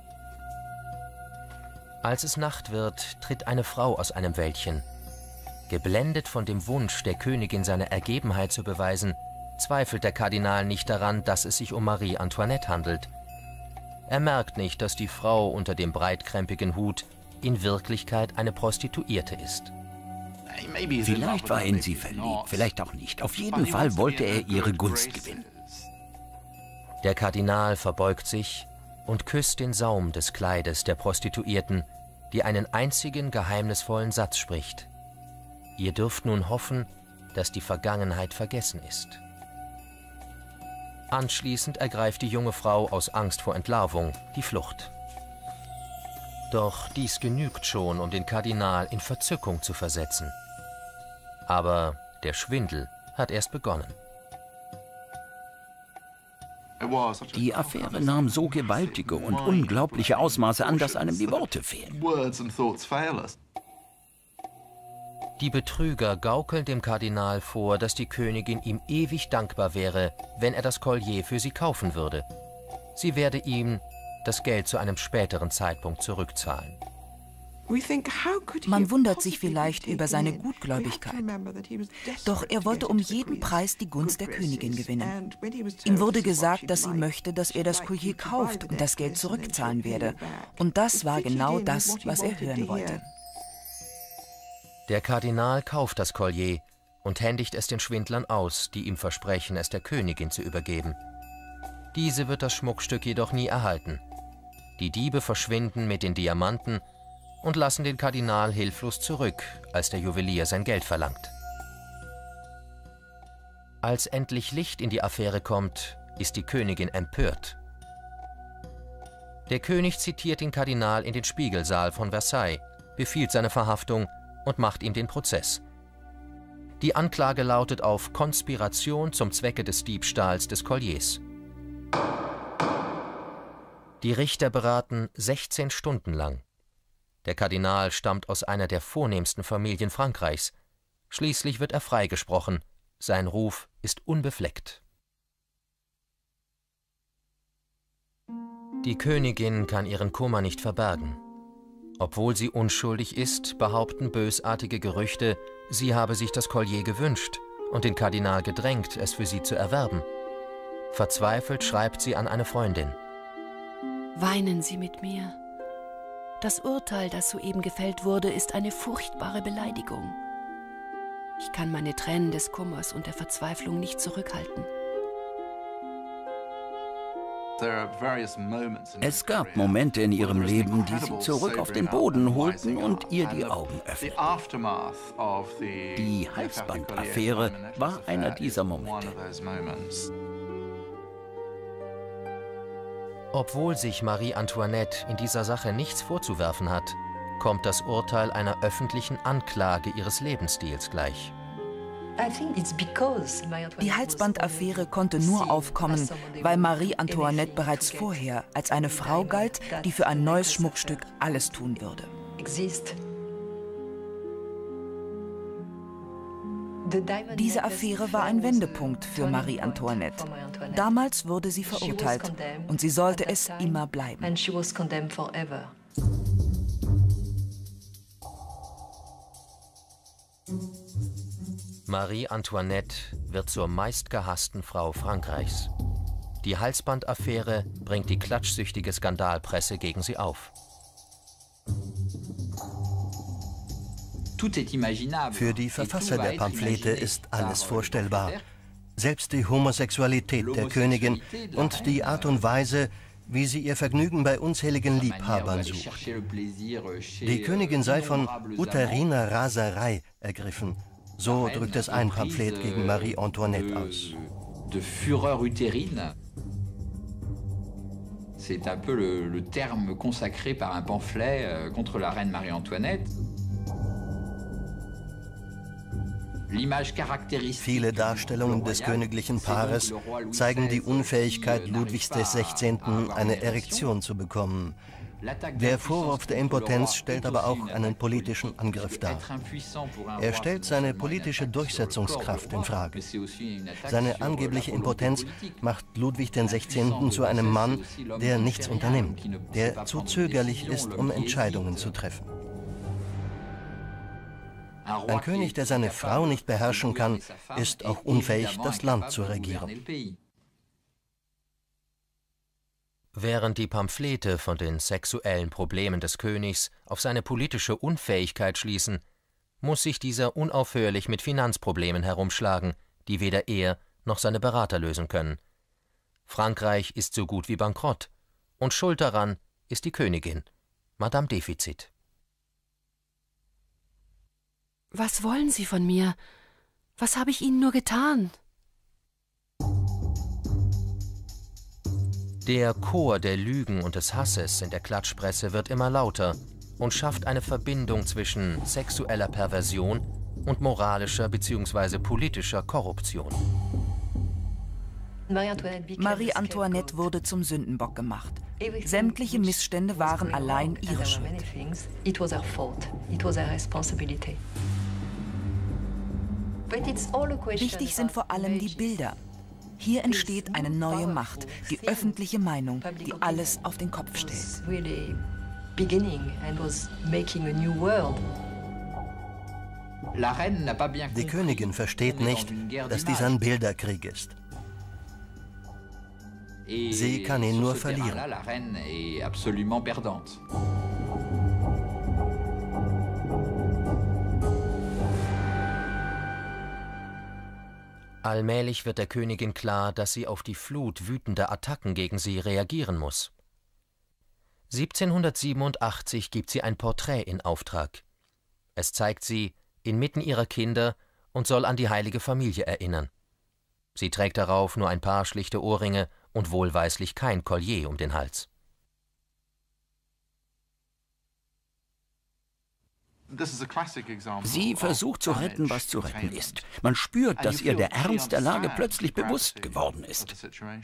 Als es Nacht wird, tritt eine Frau aus einem Wäldchen. Geblendet von dem Wunsch, der Königin seine Ergebenheit zu beweisen, zweifelt der Kardinal nicht daran, dass es sich um Marie Antoinette handelt. Er merkt nicht, dass die Frau unter dem breitkrempigen Hut in Wirklichkeit eine Prostituierte ist. Vielleicht war er in sie verliebt, vielleicht auch nicht. Auf jeden Fall wollte er ihre Gunst gewinnen. Der Kardinal verbeugt sich und küsst den Saum des Kleides der Prostituierten, die einen einzigen geheimnisvollen Satz spricht. Ihr dürft nun hoffen, dass die Vergangenheit vergessen ist. Anschließend ergreift die junge Frau aus Angst vor Entlarvung die Flucht. Doch dies genügt schon, um den Kardinal in Verzückung zu versetzen. Aber der Schwindel hat erst begonnen. Die Affäre nahm so gewaltige und unglaubliche Ausmaße an, dass einem die Worte fehlen. Die Betrüger gaukeln dem Kardinal vor, dass die Königin ihm ewig dankbar wäre, wenn er das Collier für sie kaufen würde. Sie werde ihm das Geld zu einem späteren Zeitpunkt zurückzahlen. Man wundert sich vielleicht über seine Gutgläubigkeit. Doch er wollte um jeden Preis die Gunst der Königin gewinnen. Ihm wurde gesagt, dass sie möchte, dass er das Collier kauft und das Geld zurückzahlen werde. Und das war genau das, was er hören wollte. Der Kardinal kauft das Collier und händigt es den Schwindlern aus, die ihm versprechen, es der Königin zu übergeben. Diese wird das Schmuckstück jedoch nie erhalten. Die Diebe verschwinden mit den Diamanten und lassen den Kardinal hilflos zurück, als der Juwelier sein Geld verlangt. Als endlich Licht in die Affäre kommt, ist die Königin empört. Der König zitiert den Kardinal in den Spiegelsaal von Versailles, befiehlt seine Verhaftung und macht ihm den Prozess. Die Anklage lautet auf Konspiration zum Zwecke des Diebstahls des Colliers. Die Richter beraten 16 Stunden lang. Der Kardinal stammt aus einer der vornehmsten Familien Frankreichs. Schließlich wird er freigesprochen. Sein Ruf ist unbefleckt. Die Königin kann ihren Kummer nicht verbergen. Obwohl sie unschuldig ist, behaupten bösartige Gerüchte, sie habe sich das Collier gewünscht und den Kardinal gedrängt, es für sie zu erwerben. Verzweifelt schreibt sie an eine Freundin. Weinen Sie mit mir. Das Urteil, das soeben gefällt wurde, ist eine furchtbare Beleidigung. Ich kann meine Tränen des Kummers und der Verzweiflung nicht zurückhalten. Es gab Momente in ihrem Leben, die sie zurück auf den Boden holten und ihr die Augen öffneten. Die Halsbandaffäre war einer dieser Momente. Obwohl sich Marie Antoinette in dieser Sache nichts vorzuwerfen hat, kommt das Urteil einer öffentlichen Anklage ihres Lebensstils gleich. Die Halsbandaffäre konnte nur aufkommen, weil Marie Antoinette bereits vorher als eine Frau galt, die für ein neues Schmuckstück alles tun würde. Diese Affäre war ein Wendepunkt für Marie Antoinette. Damals wurde sie verurteilt und sie sollte es immer bleiben. Marie Antoinette wird zur meistgehassten Frau Frankreichs. Die Halsbandaffäre bringt die klatschsüchtige Skandalpresse gegen sie auf. Für die Verfasser der Pamphlete ist alles vorstellbar. Selbst die Homosexualität der Königin und die Art und Weise, wie sie ihr Vergnügen bei unzähligen Liebhabern sucht. Die Königin sei von uteriner Raserei ergriffen. So drückt es ein Pamphlet gegen Marie Antoinette aus. C'est un peu le terme consacré par un pamphlet contre la reine Marie-Antoinette. Viele Darstellungen des königlichen Paares zeigen die Unfähigkeit Ludwigs XVI., eine Erektion zu bekommen. Der Vorwurf der Impotenz stellt aber auch einen politischen Angriff dar. Er stellt seine politische Durchsetzungskraft in Frage. Seine angebliche Impotenz macht Ludwig XVI. Zu einem Mann, der nichts unternimmt, der zu zögerlich ist, um Entscheidungen zu treffen. Ein König, der seine Frau nicht beherrschen kann, ist auch unfähig, das Land zu regieren. Während die Pamphlete von den sexuellen Problemen des Königs auf seine politische Unfähigkeit schließen, muss sich dieser unaufhörlich mit Finanzproblemen herumschlagen, die weder er noch seine Berater lösen können. Frankreich ist so gut wie bankrott, und schuld daran ist die Königin, Madame Defizit. Was wollen Sie von mir? Was habe ich Ihnen nur getan? Der Chor der Lügen und des Hasses in der Klatschpresse wird immer lauter und schafft eine Verbindung zwischen sexueller Perversion und moralischer bzw. politischer Korruption. Marie Antoinette wurde zum Sündenbock gemacht. Sämtliche Missstände waren allein ihre Schuld. Wichtig sind vor allem die Bilder. Hier entsteht eine neue Macht, die öffentliche Meinung, die alles auf den Kopf stellt. Die Königin versteht nicht, dass dies ein Bilderkrieg ist. Sie kann ihn nur verlieren. Allmählich wird der Königin klar, dass sie auf die Flut wütender Attacken gegen sie reagieren muss. 1787 gibt sie ein Porträt in Auftrag. Es zeigt sie inmitten ihrer Kinder und soll an die heilige Familie erinnern. Sie trägt darauf nur ein paar schlichte Ohrringe und wohlweislich kein Collier um den Hals. Sie versucht zu retten, was zu retten ist. Man spürt, dass ihr der Ernst der Lage plötzlich bewusst geworden ist.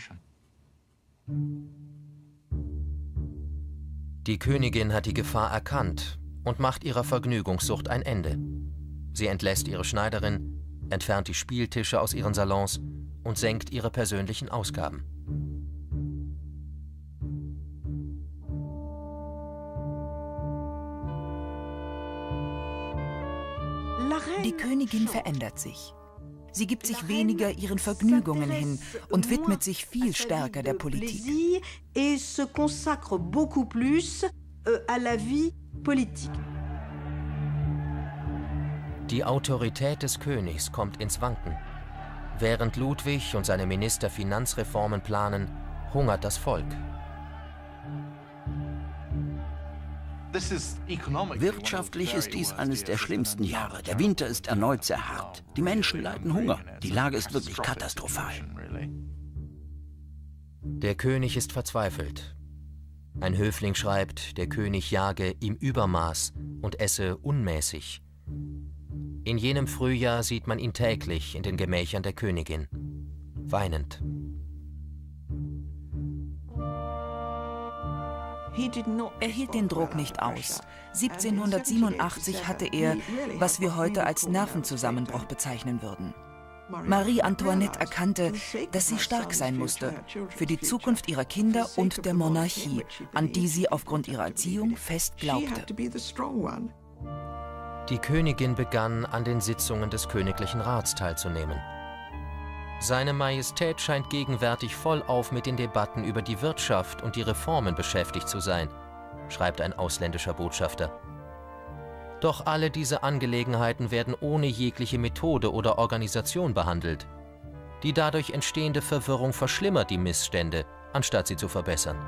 Die Königin hat die Gefahr erkannt und macht ihrer Vergnügungssucht ein Ende. Sie entlässt ihre Schneiderin, entfernt die Spieltische aus ihren Salons und senkt ihre persönlichen Ausgaben. Die Königin verändert sich. Sie gibt sich weniger ihren Vergnügungen hin und widmet sich viel stärker der Politik. Die Autorität des Königs kommt ins Wanken. Während Ludwig und seine Minister Finanzreformen planen, hungert das Volk. Wirtschaftlich ist dies eines der schlimmsten Jahre. Der Winter ist erneut sehr hart. Die Menschen leiden Hunger. Die Lage ist wirklich katastrophal. Der König ist verzweifelt. Ein Höfling schreibt, der König jage im Übermaß und esse unmäßig. In jenem Frühjahr sieht man ihn täglich in den Gemächern der Königin, weinend. Er hielt den Druck nicht aus. 1787 hatte er, was wir heute als Nervenzusammenbruch bezeichnen würden. Marie Antoinette erkannte, dass sie stark sein musste für die Zukunft ihrer Kinder und der Monarchie, an die sie aufgrund ihrer Erziehung fest glaubte. Die Königin begann, an den Sitzungen des Königlichen Rats teilzunehmen. Seine Majestät scheint gegenwärtig vollauf mit den Debatten über die Wirtschaft und die Reformen beschäftigt zu sein, schreibt ein ausländischer Botschafter. Doch alle diese Angelegenheiten werden ohne jegliche Methode oder Organisation behandelt. Die dadurch entstehende Verwirrung verschlimmert die Missstände, anstatt sie zu verbessern.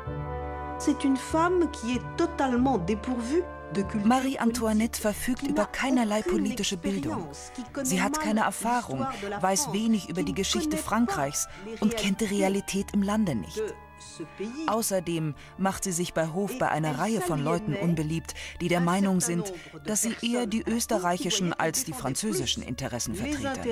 Marie Antoinette verfügt über keinerlei politische Bildung. Sie hat keine Erfahrung, weiß wenig über die Geschichte Frankreichs und kennt die Realität im Lande nicht. Außerdem macht sie sich bei Hof bei einer Reihe von Leuten unbeliebt, die der Meinung sind, dass sie eher die österreichischen als die französischen Interessen vertrete.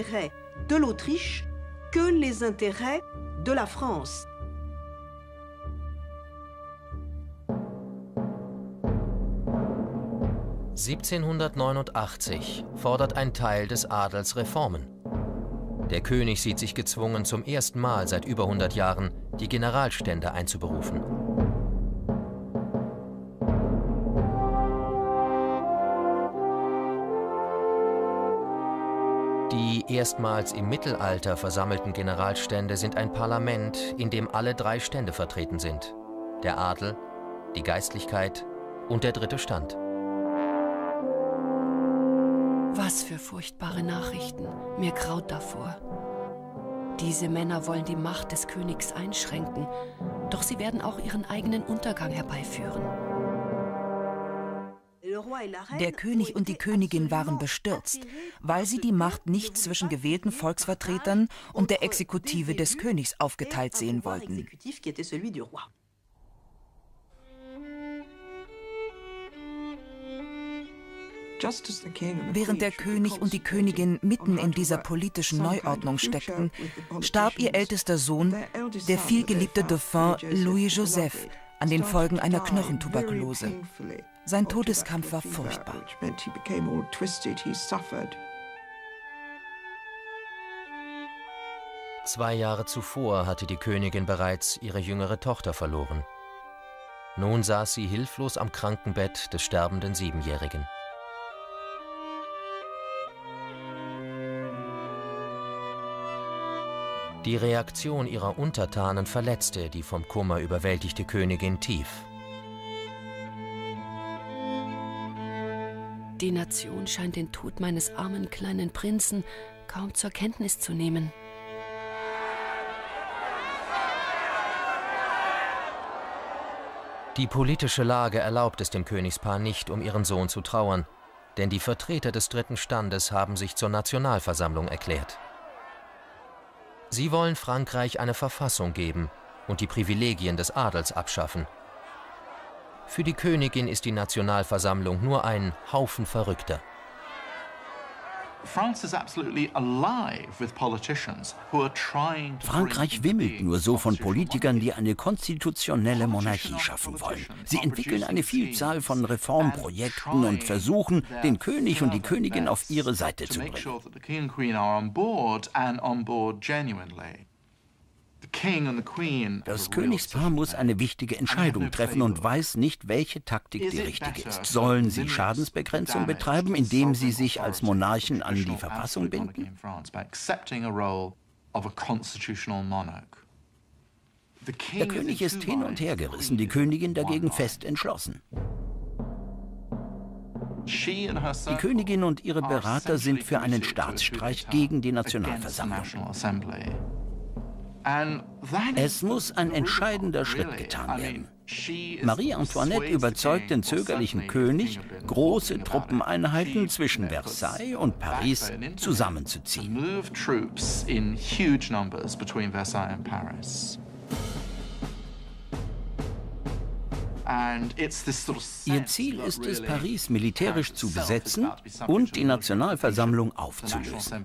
1789 fordert ein Teil des Adels Reformen. Der König sieht sich gezwungen, zum ersten Mal seit über 100 Jahren die Generalstände einzuberufen. Die erstmals im Mittelalter versammelten Generalstände sind ein Parlament, in dem alle 3 Stände vertreten sind: der Adel, die Geistlichkeit und der dritte Stand. Was für furchtbare Nachrichten. Mir graut davor. Diese Männer wollen die Macht des Königs einschränken, doch sie werden auch ihren eigenen Untergang herbeiführen. Der König und die Königin waren bestürzt, weil sie die Macht nicht zwischen gewählten Volksvertretern und der Exekutive des Königs aufgeteilt sehen wollten. Während der König und die Königin mitten in dieser politischen Neuordnung steckten, starb ihr ältester Sohn, der vielgeliebte Dauphin Louis-Joseph, an den Folgen einer Knochentuberkulose. Sein Todeskampf war furchtbar. Zwei Jahre zuvor hatte die Königin bereits ihre jüngere Tochter verloren. Nun saß sie hilflos am Krankenbett des sterbenden 7-Jährigen. Die Reaktion ihrer Untertanen verletzte die vom Kummer überwältigte Königin tief. Die Nation scheint den Tod meines armen kleinen Prinzen kaum zur Kenntnis zu nehmen. Die politische Lage erlaubt es dem Königspaar nicht, um ihren Sohn zu trauern, denn die Vertreter des dritten Standes haben sich zur Nationalversammlung erklärt. Sie wollen Frankreich eine Verfassung geben und die Privilegien des Adels abschaffen. Für die Königin ist die Nationalversammlung nur ein Haufen Verrückter. Frankreich wimmelt nur so von Politikern, die eine konstitutionelle Monarchie schaffen wollen. Sie entwickeln eine Vielzahl von Reformprojekten und versuchen, den König und die Königin auf ihre Seite zu bringen. Das Königspaar muss eine wichtige Entscheidung treffen und weiß nicht, welche Taktik die richtige ist. Sollen sie Schadensbegrenzung betreiben, indem sie sich als Monarchen an die Verfassung binden? Der König ist hin und her gerissen, die Königin dagegen fest entschlossen. Die Königin und ihre Berater sind für einen Staatsstreich gegen die Nationalversammlung. Es muss ein entscheidender Schritt getan werden. Marie Antoinette überzeugt den zögerlichen König, große Truppeneinheiten zwischen Versailles und Paris zusammenzuziehen. Ihr Ziel ist es, Paris militärisch zu besetzen und die Nationalversammlung aufzulösen.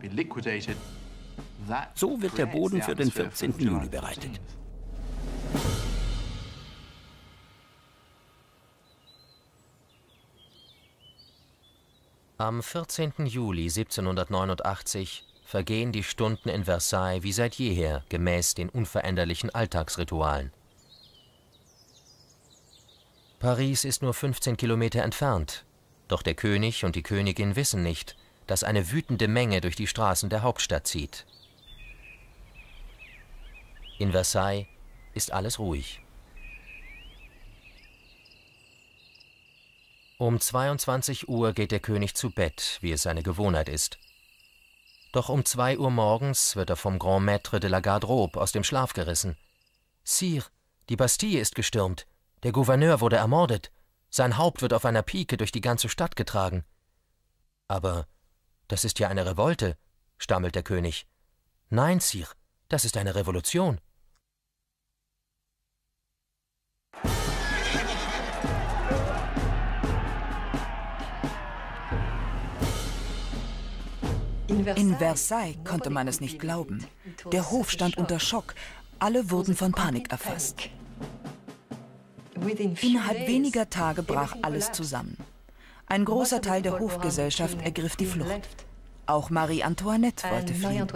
So wird der Boden für den 14. Juli bereitet. Am 14. Juli 1789 vergehen die Stunden in Versailles wie seit jeher gemäß den unveränderlichen Alltagsritualen. Paris ist nur 15 Kilometer entfernt, doch der König und die Königin wissen nicht, dass eine wütende Menge durch die Straßen der Hauptstadt zieht. In Versailles ist alles ruhig. Um 22 Uhr geht der König zu Bett, wie es seine Gewohnheit ist. Doch um 2 Uhr morgens wird er vom Grand Maître de la Garde-Robe aus dem Schlaf gerissen. »Sire, die Bastille ist gestürmt. Der Gouverneur wurde ermordet. Sein Haupt wird auf einer Pike durch die ganze Stadt getragen.« »Aber das ist ja eine Revolte«, stammelt der König. »Nein, Sire, das ist eine Revolution.« In Versailles konnte man es nicht glauben. Der Hof stand unter Schock. Alle wurden von Panik erfasst. Innerhalb weniger Tage brach alles zusammen. Ein großer Teil der Hofgesellschaft ergriff die Flucht. Auch Marie Antoinette wollte fliehen.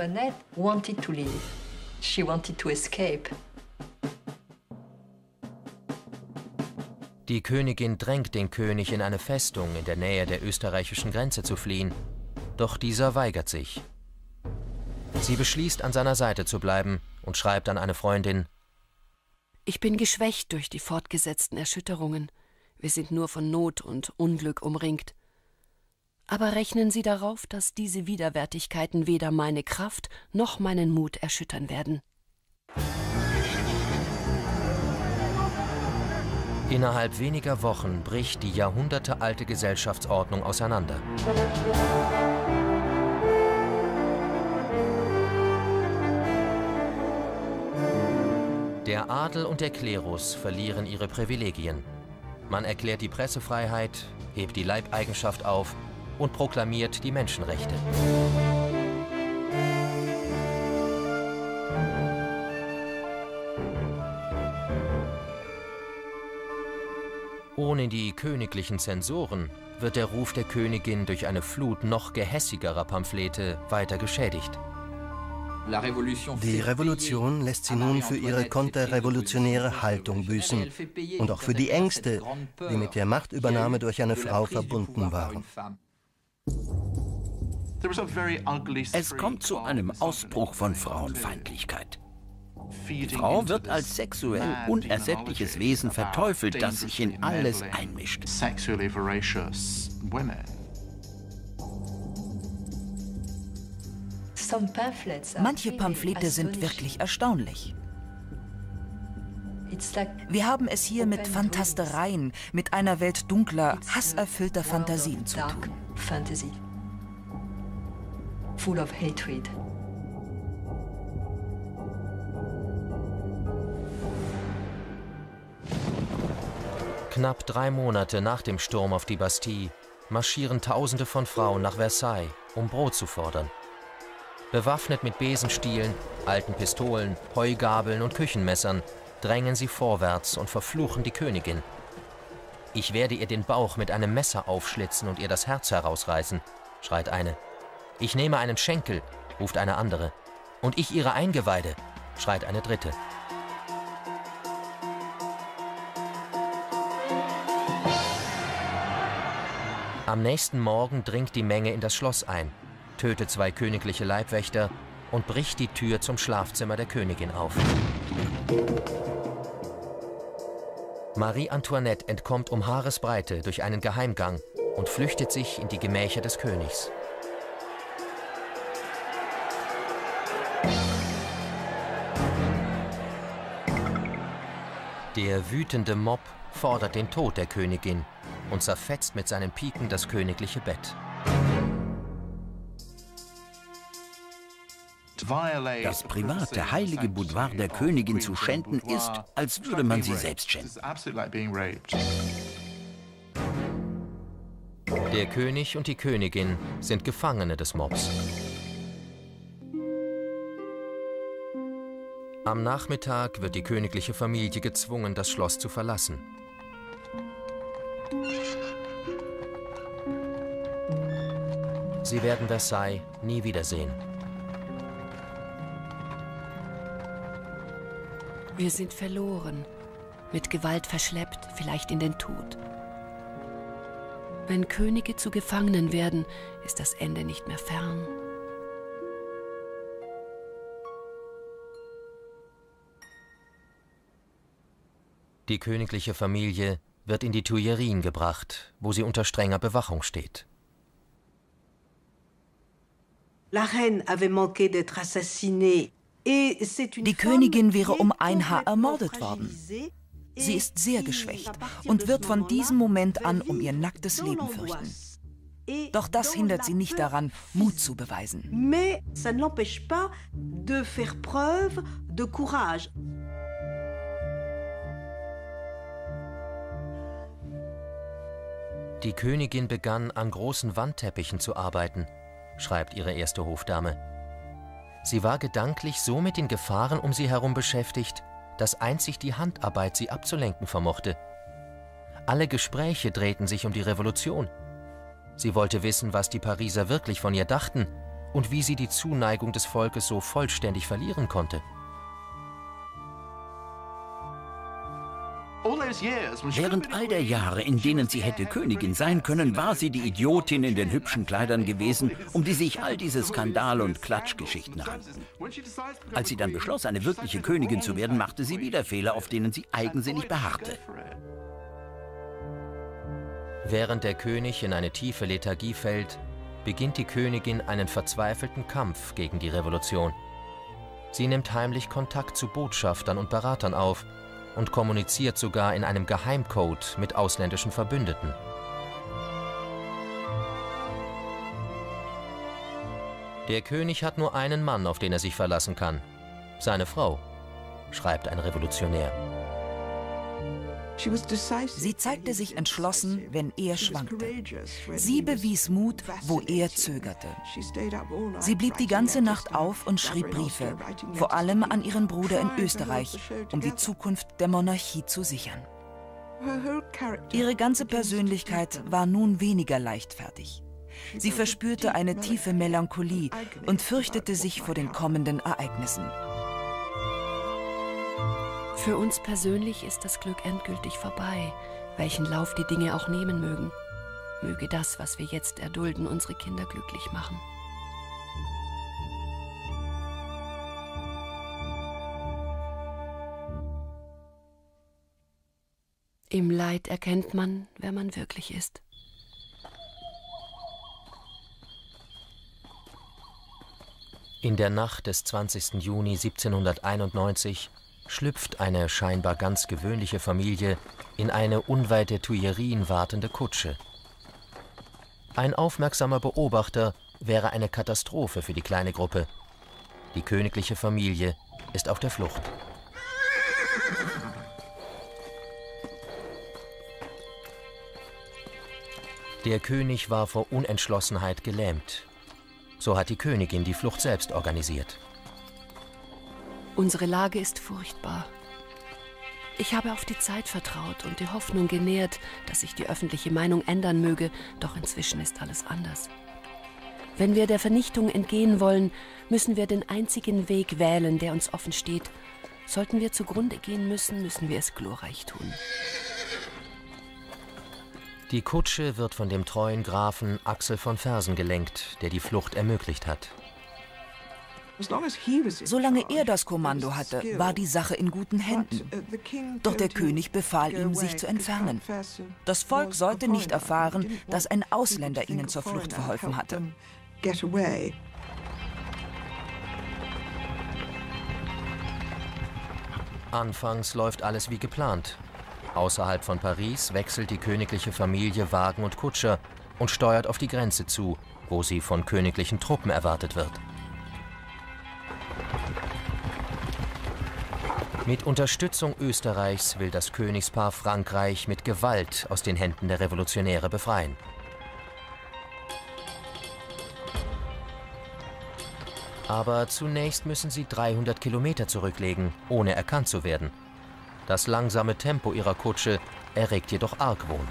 Die Königin drängt den König in eine Festung in der Nähe der österreichischen Grenze zu fliehen. Doch dieser weigert sich. Sie beschließt, an seiner Seite zu bleiben und schreibt an eine Freundin: Ich bin geschwächt durch die fortgesetzten Erschütterungen. Wir sind nur von Not und Unglück umringt. Aber rechnen Sie darauf, dass diese Widerwärtigkeiten weder meine Kraft noch meinen Mut erschüttern werden. Innerhalb weniger Wochen bricht die jahrhundertealte Gesellschaftsordnung auseinander. Der Adel und der Klerus verlieren ihre Privilegien. Man erklärt die Pressefreiheit, hebt die Leibeigenschaft auf und proklamiert die Menschenrechte. Ohne die königlichen Zensoren wird der Ruf der Königin durch eine Flut noch gehässigerer Pamphlete weiter geschädigt. Die Revolution lässt sie nun für ihre konterrevolutionäre Haltung büßen und auch für die Ängste, die mit der Machtübernahme durch eine Frau verbunden waren. Es kommt zu einem Ausbruch von Frauenfeindlichkeit. Die Frau wird als sexuell unersättliches Wesen verteufelt, das sich in alles einmischt. Manche Pamphlete sind wirklich erstaunlich. Wir haben es hier mit Fantastereien, mit einer Welt dunkler, hasserfüllter Fantasien zu tun. Knapp 3 Monate nach dem Sturm auf die Bastille marschieren Tausende von Frauen nach Versailles, um Brot zu fordern. Bewaffnet mit Besenstielen, alten Pistolen, Heugabeln und Küchenmessern drängen sie vorwärts und verfluchen die Königin. »Ich werde ihr den Bauch mit einem Messer aufschlitzen und ihr das Herz herausreißen«, schreit eine. »Ich nehme einen Schenkel«, ruft eine andere. »Und ich ihre Eingeweide«, schreit eine dritte. Am nächsten Morgen dringt die Menge in das Schloss ein, tötet 2 königliche Leibwächter und bricht die Tür zum Schlafzimmer der Königin auf. Marie Antoinette entkommt um Haaresbreite durch einen Geheimgang und flüchtet sich in die Gemächer des Königs. Der wütende Mob fordert den Tod der Königin und zerfetzt mit seinen Piken das königliche Bett. Das private, heilige Boudoir der Königin zu schänden, ist, als würde man sie selbst schänden. Der König und die Königin sind Gefangene des Mobs. Am Nachmittag wird die königliche Familie gezwungen, das Schloss zu verlassen. Sie werden Versailles nie wiedersehen. Wir sind verloren, mit Gewalt verschleppt, vielleicht in den Tod. Wenn Könige zu Gefangenen werden, ist das Ende nicht mehr fern. Die königliche Familie wird in die Tuilerien gebracht, wo sie unter strenger Bewachung steht. Die Königin wäre um ein Haar ermordet worden. Sie ist sehr geschwächt und wird von diesem Moment an um ihr nacktes Leben fürchten. Doch das hindert sie nicht daran, Mut zu beweisen. Die Königin begann, an großen Wandteppichen zu arbeiten, schreibt ihre erste Hofdame. Sie war gedanklich so mit den Gefahren um sie herum beschäftigt, dass einzig die Handarbeit sie abzulenken vermochte. Alle Gespräche drehten sich um die Revolution. Sie wollte wissen, was die Pariser wirklich von ihr dachten und wie sie die Zuneigung des Volkes so vollständig verlieren konnte. Während all der Jahre, in denen sie hätte Königin sein können, war sie die Idiotin in den hübschen Kleidern gewesen, um die sich all diese Skandal- und Klatschgeschichten ranken. Als sie dann beschloss, eine wirkliche Königin zu werden, machte sie wieder Fehler, auf denen sie eigensinnig beharrte. Während der König in eine tiefe Lethargie fällt, beginnt die Königin einen verzweifelten Kampf gegen die Revolution. Sie nimmt heimlich Kontakt zu Botschaftern und Beratern auf und kommuniziert sogar in einem Geheimcode mit ausländischen Verbündeten. Der König hat nur einen Mann, auf den er sich verlassen kann: seine Frau, schreibt ein Revolutionär. Sie zeigte sich entschlossen, wenn er schwankte. Sie bewies Mut, wo er zögerte. Sie blieb die ganze Nacht auf und schrieb Briefe, vor allem an ihren Bruder in Österreich, um die Zukunft der Monarchie zu sichern. Ihre ganze Persönlichkeit war nun weniger leichtfertig. Sie verspürte eine tiefe Melancholie und fürchtete sich vor den kommenden Ereignissen. Für uns persönlich ist das Glück endgültig vorbei, welchen Lauf die Dinge auch nehmen mögen. Möge das, was wir jetzt erdulden, unsere Kinder glücklich machen. Im Leid erkennt man, wer man wirklich ist. In der Nacht des 20. Juni 1791 schlüpft eine scheinbar ganz gewöhnliche Familie in eine unweit der Tuilerien wartende Kutsche. Ein aufmerksamer Beobachter wäre eine Katastrophe für die kleine Gruppe. Die königliche Familie ist auf der Flucht. Der König war vor Unentschlossenheit gelähmt. So hat die Königin die Flucht selbst organisiert. Unsere Lage ist furchtbar. Ich habe auf die Zeit vertraut und die Hoffnung genährt, dass sich die öffentliche Meinung ändern möge, doch inzwischen ist alles anders. Wenn wir der Vernichtung entgehen wollen, müssen wir den einzigen Weg wählen, der uns offen steht. Sollten wir zugrunde gehen müssen, müssen wir es glorreich tun. Die Kutsche wird von dem treuen Grafen Axel von Fersen gelenkt, der die Flucht ermöglicht hat. Solange er das Kommando hatte, war die Sache in guten Händen. Doch der König befahl ihm, sich zu entfernen. Das Volk sollte nicht erfahren, dass ein Ausländer ihnen zur Flucht verholfen hatte. Anfangs läuft alles wie geplant. Außerhalb von Paris wechselt die königliche Familie Wagen und Kutscher und steuert auf die Grenze zu, wo sie von königlichen Truppen erwartet wird. Mit Unterstützung Österreichs will das Königspaar Frankreich mit Gewalt aus den Händen der Revolutionäre befreien. Aber zunächst müssen sie 300 Kilometer zurücklegen, ohne erkannt zu werden. Das langsame Tempo ihrer Kutsche erregt jedoch Argwohn.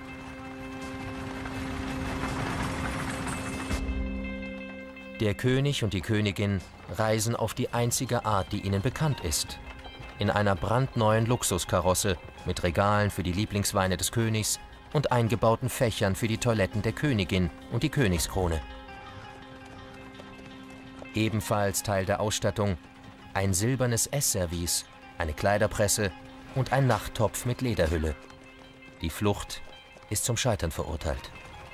Der König und die Königin reisen auf die einzige Art, die ihnen bekannt ist. In einer brandneuen Luxuskarosse mit Regalen für die Lieblingsweine des Königs und eingebauten Fächern für die Toiletten der Königin und die Königskrone. Ebenfalls Teil der Ausstattung ein silbernes Essservice, eine Kleiderpresse und ein Nachttopf mit Lederhülle. Die Flucht ist zum Scheitern verurteilt.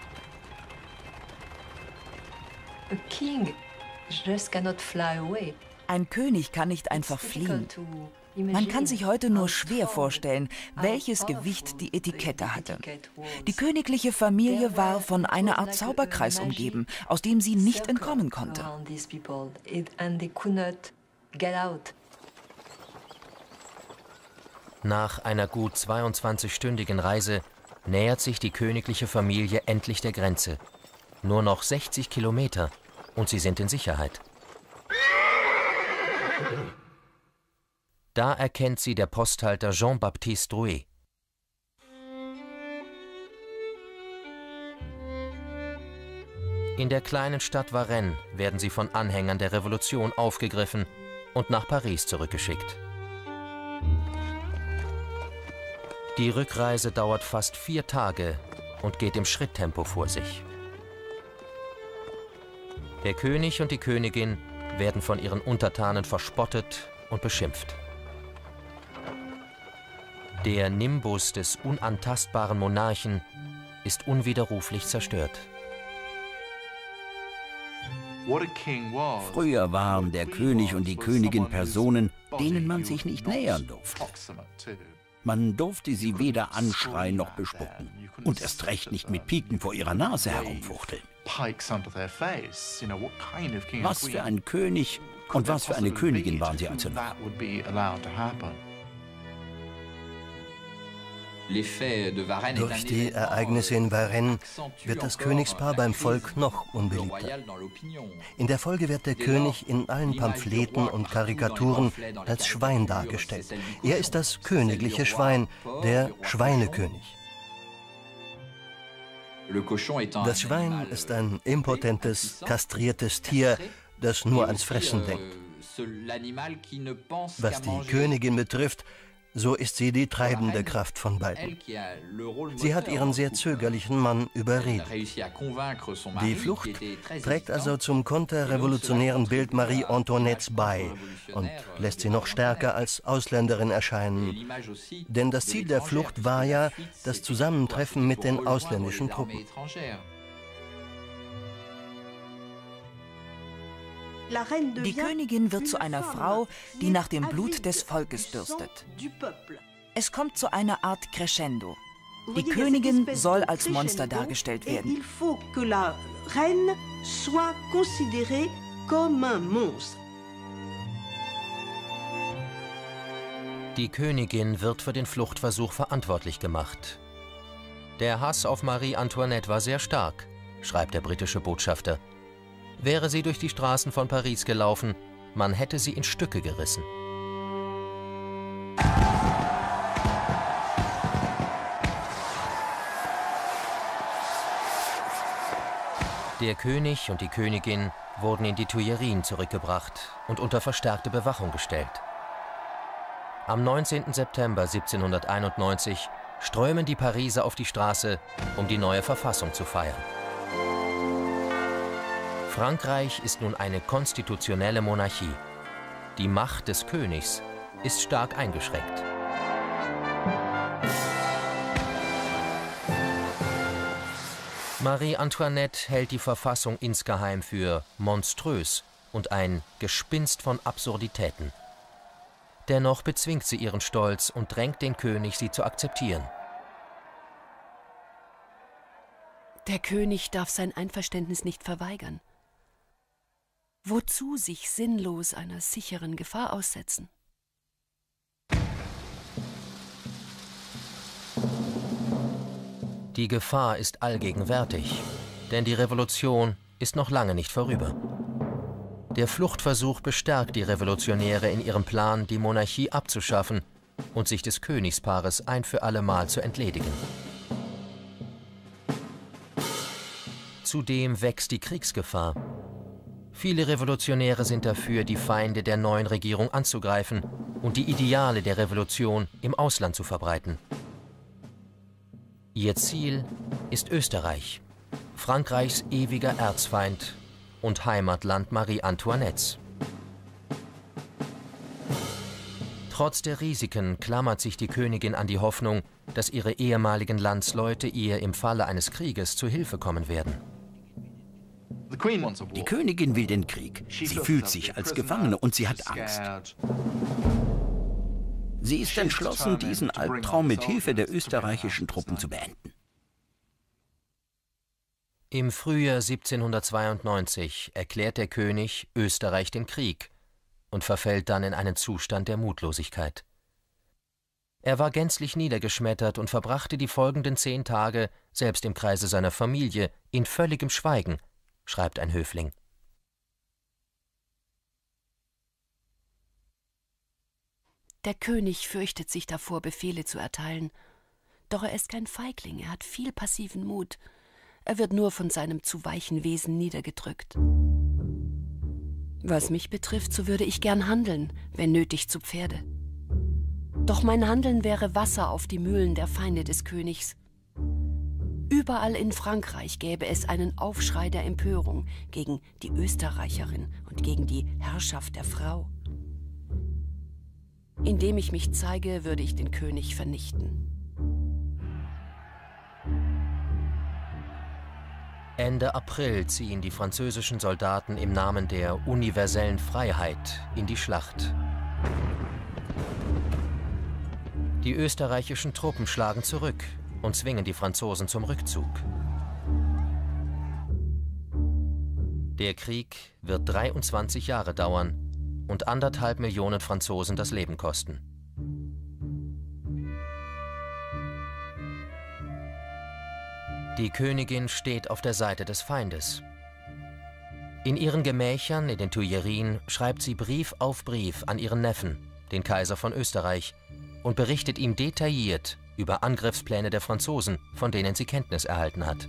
Ein König kann nicht einfach fliehen. Man kann sich heute nur schwer vorstellen, welches Gewicht die Etikette hatte. Die königliche Familie war von einer Art Zauberkreis umgeben, aus dem sie nicht entkommen konnte. Nach einer gut 22-stündigen Reise nähert sich die königliche Familie endlich der Grenze. Nur noch 60 Kilometer und sie sind in Sicherheit. Da erkennt sie der Posthalter Jean-Baptiste Drouet. In der kleinen Stadt Varennes werden sie von Anhängern der Revolution aufgegriffen und nach Paris zurückgeschickt. Die Rückreise dauert fast 4 Tage und geht im Schritttempo vor sich. Der König und die Königin werden von ihren Untertanen verspottet und beschimpft. Der Nimbus des unantastbaren Monarchen ist unwiderruflich zerstört. Früher waren der König und die Königin Personen, denen man sich nicht nähern durfte. Man durfte sie weder anschreien noch bespucken und erst recht nicht mit Piken vor ihrer Nase herumfuchteln. Was für ein König und was für eine Königin waren sie also noch? Durch die Ereignisse in Varennes wird das Königspaar beim Volk noch unbeliebter. In der Folge wird der König in allen Pamphleten und Karikaturen als Schwein dargestellt. Er ist das königliche Schwein, der Schweinekönig. Das Schwein ist ein impotentes, kastriertes Tier, das nur ans Fressen denkt. Was die Königin betrifft, so ist sie die treibende Kraft von beiden. Sie hat ihren sehr zögerlichen Mann überredet. Die Flucht trägt also zum konterrevolutionären Bild Marie Antoinettes bei und lässt sie noch stärker als Ausländerin erscheinen. Denn das Ziel der Flucht war ja das Zusammentreffen mit den ausländischen Truppen. Die Königin wird zu einer Frau, die nach dem Blut des Volkes dürstet. Es kommt zu einer Art Crescendo. Die Königin soll als Monster dargestellt werden. Die Königin wird für den Fluchtversuch verantwortlich gemacht. Der Hass auf Marie Antoinette war sehr stark, schreibt der britische Botschafter. Wäre sie durch die Straßen von Paris gelaufen, man hätte sie in Stücke gerissen. Der König und die Königin wurden in die Tuilerien zurückgebracht und unter verstärkte Bewachung gestellt. Am 19. September 1791 strömen die Pariser auf die Straße, um die neue Verfassung zu feiern. Frankreich ist nun eine konstitutionelle Monarchie. Die Macht des Königs ist stark eingeschränkt. Marie Antoinette hält die Verfassung insgeheim für monströs und ein Gespinst von Absurditäten. Dennoch bezwingt sie ihren Stolz und drängt den König, sie zu akzeptieren. Der König darf sein Einverständnis nicht verweigern. Wozu sich sinnlos einer sicheren Gefahr aussetzen? Die Gefahr ist allgegenwärtig, denn die Revolution ist noch lange nicht vorüber. Der Fluchtversuch bestärkt die Revolutionäre in ihrem Plan, die Monarchie abzuschaffen und sich des Königspaares ein für allemal zu entledigen. Zudem wächst die Kriegsgefahr. Viele Revolutionäre sind dafür, die Feinde der neuen Regierung anzugreifen und die Ideale der Revolution im Ausland zu verbreiten. Ihr Ziel ist Österreich, Frankreichs ewiger Erzfeind und Heimatland Marie Antoinettes. Trotz der Risiken klammert sich die Königin an die Hoffnung, dass ihre ehemaligen Landsleute ihr im Falle eines Krieges zu Hilfe kommen werden. Die Königin will den Krieg. Sie fühlt sich als Gefangene und sie hat Angst. Sie ist entschlossen, diesen Albtraum mit Hilfe der österreichischen Truppen zu beenden. Im Frühjahr 1792 erklärt der König Österreich den Krieg und verfällt dann in einen Zustand der Mutlosigkeit. Er war gänzlich niedergeschmettert und verbrachte die folgenden 10 Tage, selbst im Kreise seiner Familie, in völligem Schweigen, schreibt ein Höfling. Der König fürchtet sich davor, Befehle zu erteilen. Doch er ist kein Feigling, er hat viel passiven Mut. Er wird nur von seinem zu weichen Wesen niedergedrückt. Was mich betrifft, so würde ich gern handeln, wenn nötig zu Pferde. Doch mein Handeln wäre Wasser auf die Mühlen der Feinde des Königs. Überall in Frankreich gäbe es einen Aufschrei der Empörung gegen die Österreicherin und gegen die Herrschaft der Frau. Indem ich mich zeige, würde ich den König vernichten. Ende April ziehen die französischen Soldaten im Namen der universellen Freiheit in die Schlacht. Die österreichischen Truppen schlagen zurück und zwingen die Franzosen zum Rückzug. Der Krieg wird 23 Jahre dauern und 1,5 Millionen Franzosen das Leben kosten. Die Königin steht auf der Seite des Feindes. In ihren Gemächern in den Tuilerien schreibt sie Brief auf Brief an ihren Neffen, den Kaiser von Österreich, und berichtet ihm detailliert über Angriffspläne der Franzosen, von denen sie Kenntnis erhalten hat.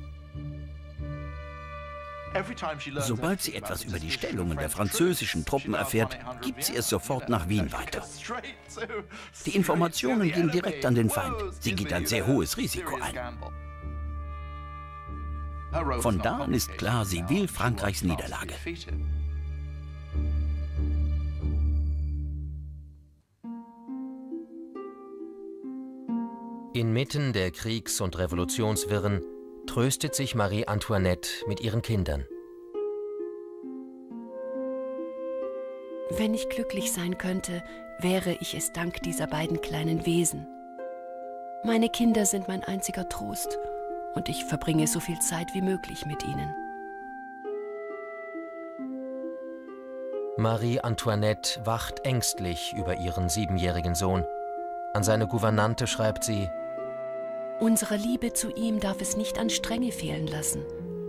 Sobald sie etwas über die Stellungen der französischen Truppen erfährt, gibt sie es sofort nach Wien weiter. Die Informationen gehen direkt an den Feind. Sie geht ein sehr hohes Risiko ein. Von da an ist klar, sie will Frankreichs Niederlage. Inmitten der Kriegs- und Revolutionswirren tröstet sich Marie Antoinette mit ihren Kindern. Wenn ich glücklich sein könnte, wäre ich es dank dieser beiden kleinen Wesen. Meine Kinder sind mein einziger Trost und ich verbringe so viel Zeit wie möglich mit ihnen. Marie Antoinette wacht ängstlich über ihren 7-jährigen Sohn. An seine Gouvernante schreibt sie: Unsere Liebe zu ihm darf es nicht an Strenge fehlen lassen.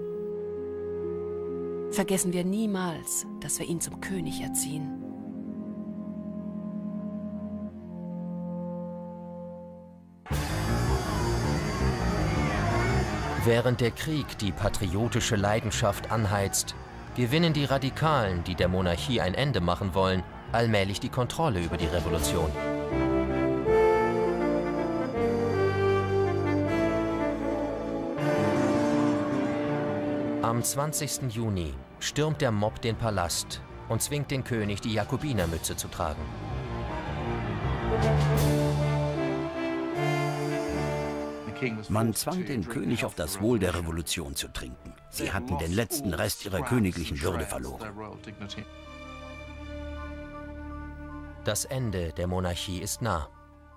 Vergessen wir niemals, dass wir ihn zum König erziehen. Während der Krieg die patriotische Leidenschaft anheizt, gewinnen die Radikalen, die der Monarchie ein Ende machen wollen, allmählich die Kontrolle über die Revolution. Am 20. Juni stürmt der Mob den Palast und zwingt den König, die Jakobinermütze zu tragen. Man zwang den König auf das Wohl der Revolution zu trinken. Sie hatten den letzten Rest ihrer königlichen Würde verloren. Das Ende der Monarchie ist nah.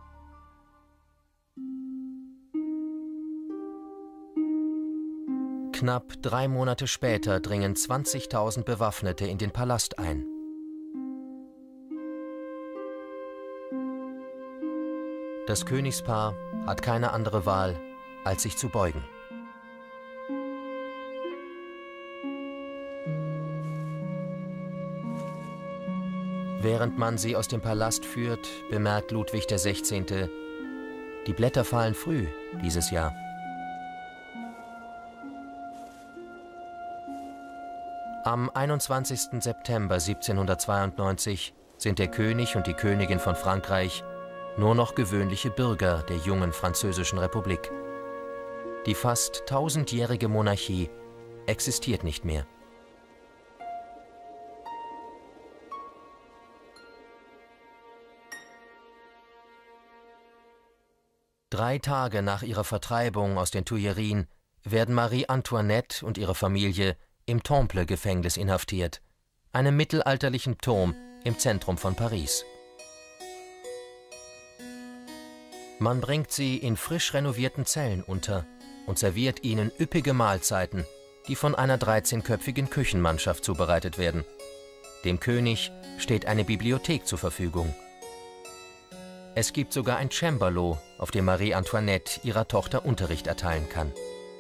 Knapp 3 Monate später dringen 20.000 Bewaffnete in den Palast ein. Das Königspaar hat keine andere Wahl, als sich zu beugen. Während man sie aus dem Palast führt, bemerkt Ludwig XVI., die Blätter fallen früh dieses Jahr. Am 21. September 1792 sind der König und die Königin von Frankreich nur noch gewöhnliche Bürger der jungen Französischen Republik. Die fast 1000-jährige Monarchie existiert nicht mehr. Drei Tage nach ihrer Vertreibung aus den Tuilerien werden Marie Antoinette und ihre Familie im Temple-Gefängnis inhaftiert, einem mittelalterlichen Turm im Zentrum von Paris. Man bringt sie in frisch renovierten Zellen unter und serviert ihnen üppige Mahlzeiten, die von einer 13-köpfigen Küchenmannschaft zubereitet werden. Dem König steht eine Bibliothek zur Verfügung. Es gibt sogar ein Cembalo, auf dem Marie Antoinette ihrer Tochter Unterricht erteilen kann.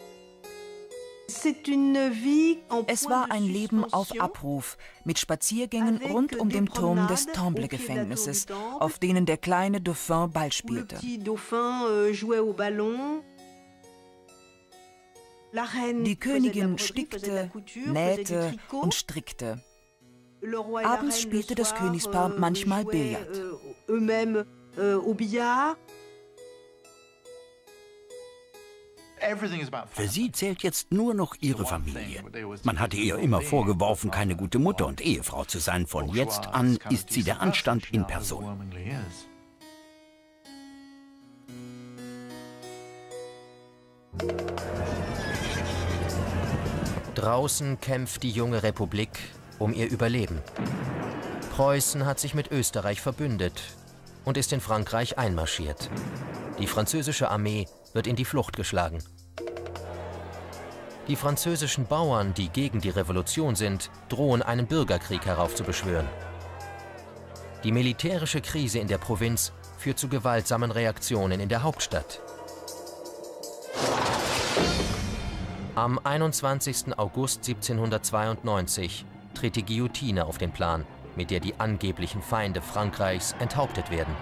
Es war ein Leben auf Abruf, mit Spaziergängen rund um den Turm des Temple-Gefängnisses, auf denen der kleine Dauphin Ball spielte. Die Königin stickte, nähte und strickte. Abends spielte das Königspaar manchmal Billard. Für sie zählt jetzt nur noch ihre Familie. Man hatte ihr immer vorgeworfen, keine gute Mutter und Ehefrau zu sein. Von jetzt an ist sie der Anstand in Person. Draußen kämpft die junge Republik um ihr Überleben. Preußen hat sich mit Österreich verbündet und ist in Frankreich einmarschiert. Die französische Armee wird in die Flucht geschlagen. Die französischen Bauern, die gegen die Revolution sind, drohen einen Bürgerkrieg heraufzubeschwören. Die militärische Krise in der Provinz führt zu gewaltsamen Reaktionen in der Hauptstadt. Am 21. August 1792 tritt die Guillotine auf den Plan, mit der die angeblichen Feinde Frankreichs enthauptet werden.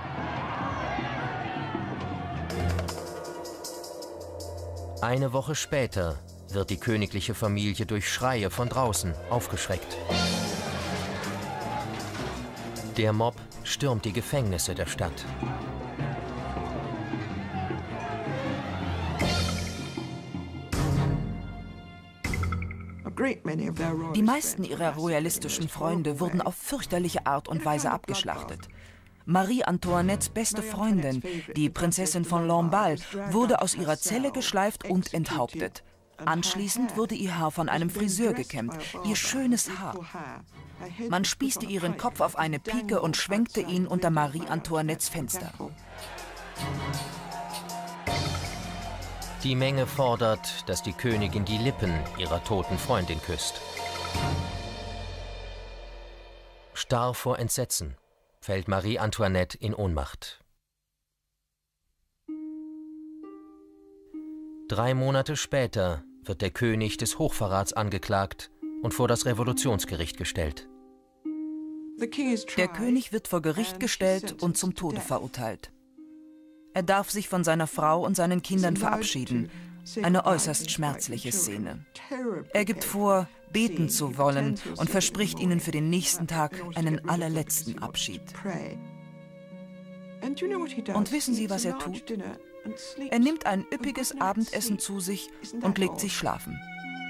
Eine Woche später wird die königliche Familie durch Schreie von draußen aufgeschreckt. Der Mob stürmt die Gefängnisse der Stadt. Die meisten ihrer royalistischen Freunde wurden auf fürchterliche Art und Weise abgeschlachtet. Marie Antoinettes beste Freundin, die Prinzessin von Lamballe, wurde aus ihrer Zelle geschleift und enthauptet. Anschließend wurde ihr Haar von einem Friseur gekämmt, ihr schönes Haar. Man spießte ihren Kopf auf eine Pike und schwenkte ihn unter Marie Antoinettes Fenster. Die Menge fordert, dass die Königin die Lippen ihrer toten Freundin küsst. Starr vor Entsetzen fällt Marie Antoinette in Ohnmacht. 3 Monate später wird der König des Hochverrats angeklagt und vor das Revolutionsgericht gestellt. Der König wird vor Gericht gestellt und zum Tode verurteilt. Er darf sich von seiner Frau und seinen Kindern verabschieden. Eine äußerst schmerzliche Szene. Er gibt vor, beten zu wollen und verspricht ihnen für den nächsten Tag einen allerletzten Abschied. Und wissen Sie, was er tut? Er nimmt ein üppiges Abendessen zu sich und legt sich schlafen.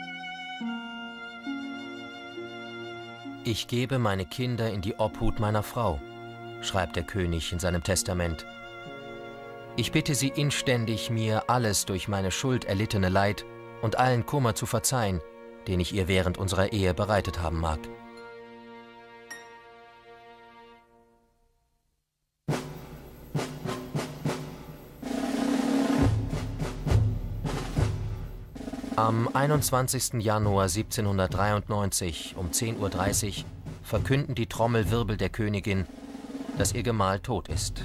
Ich gebe meine Kinder in die Obhut meiner Frau, schreibt der König in seinem Testament. Ich bitte Sie inständig, mir alles durch meine Schuld erlittene Leid und allen Kummer zu verzeihen, den ich ihr während unserer Ehe bereitet haben mag. Am 21. Januar 1793 um 10:30 Uhr verkünden die Trommelwirbel der Königin, dass ihr Gemahl tot ist.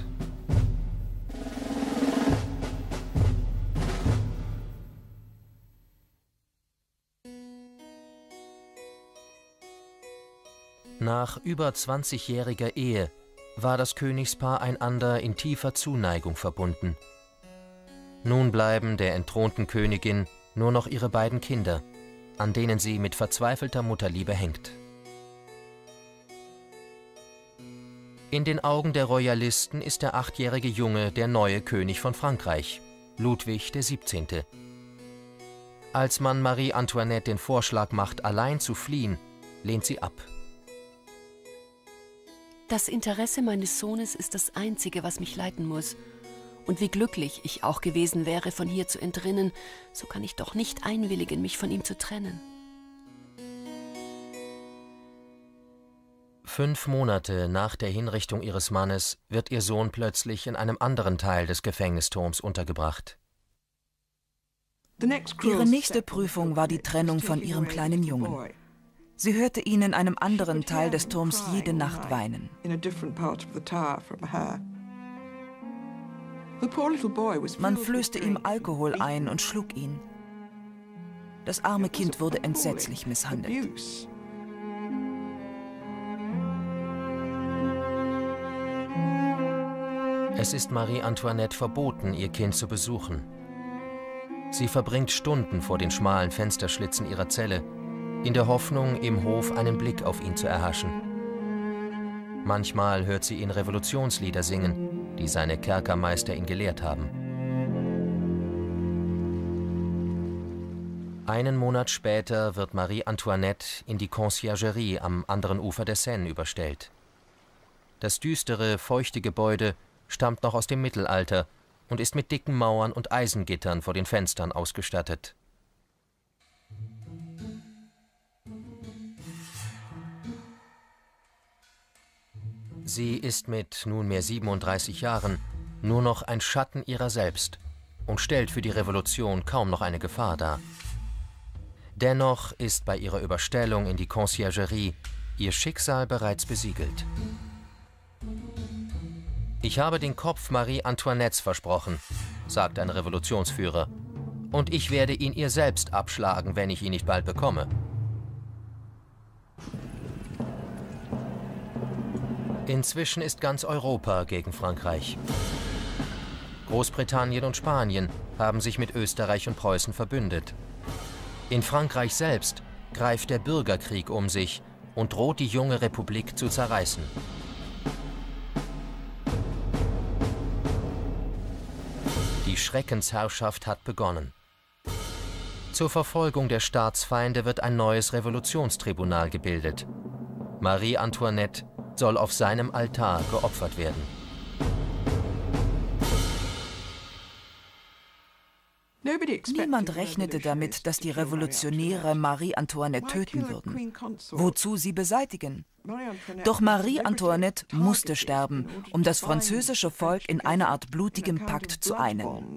Nach über 20-jähriger Ehe war das Königspaar einander in tiefer Zuneigung verbunden. Nun bleiben der entthronten Königin nur noch ihre beiden Kinder, an denen sie mit verzweifelter Mutterliebe hängt. In den Augen der Royalisten ist der 8-jährige Junge der neue König von Frankreich, Ludwig XVII. Als man Marie Antoinette den Vorschlag macht, allein zu fliehen, lehnt sie ab. Das Interesse meines Sohnes ist das Einzige, was mich leiten muss. Und wie glücklich ich auch gewesen wäre, von hier zu entrinnen, so kann ich doch nicht einwilligen, mich von ihm zu trennen. 5 Monate nach der Hinrichtung ihres Mannes wird ihr Sohn plötzlich in einem anderen Teil des Gefängnisturms untergebracht. Ihre nächste Prüfung war die Trennung von ihrem kleinen Jungen. Sie hörte ihn in einem anderen Teil des Turms jede Nacht weinen. Man flößte ihm Alkohol ein und schlug ihn. Das arme Kind wurde entsetzlich misshandelt. Es ist Marie Antoinette verboten, ihr Kind zu besuchen. Sie verbringt Stunden vor den schmalen Fensterschlitzen ihrer Zelle, in der Hoffnung, im Hof einen Blick auf ihn zu erhaschen. Manchmal hört sie ihn Revolutionslieder singen, die seine Kerkermeister ihn gelehrt haben. Einen Monat später wird Marie Antoinette in die Conciergerie am anderen Ufer der Seine überstellt. Das düstere, feuchte Gebäude stammt noch aus dem Mittelalter und ist mit dicken Mauern und Eisengittern vor den Fenstern ausgestattet. Sie ist mit nunmehr 37 Jahren nur noch ein Schatten ihrer selbst und stellt für die Revolution kaum noch eine Gefahr dar. Dennoch ist bei ihrer Überstellung in die Conciergerie ihr Schicksal bereits besiegelt. Ich habe den Kopf Marie Antoinettes versprochen, sagt ein Revolutionsführer, und ich werde ihn ihr selbst abschlagen, wenn ich ihn nicht bald bekomme. Inzwischen ist ganz Europa gegen Frankreich. Großbritannien und Spanien haben sich mit Österreich und Preußen verbündet. In Frankreich selbst greift der Bürgerkrieg um sich und droht die junge Republik zu zerreißen. Die Schreckensherrschaft hat begonnen. Zur Verfolgung der Staatsfeinde wird ein neues Revolutionstribunal gebildet. Marie Antoinette soll auf seinem Altar geopfert werden. Niemand rechnete damit, dass die Revolutionäre Marie Antoinette töten würden. Wozu sie beseitigen? Doch Marie Antoinette musste sterben, um das französische Volk in einer Art blutigem Pakt zu einen.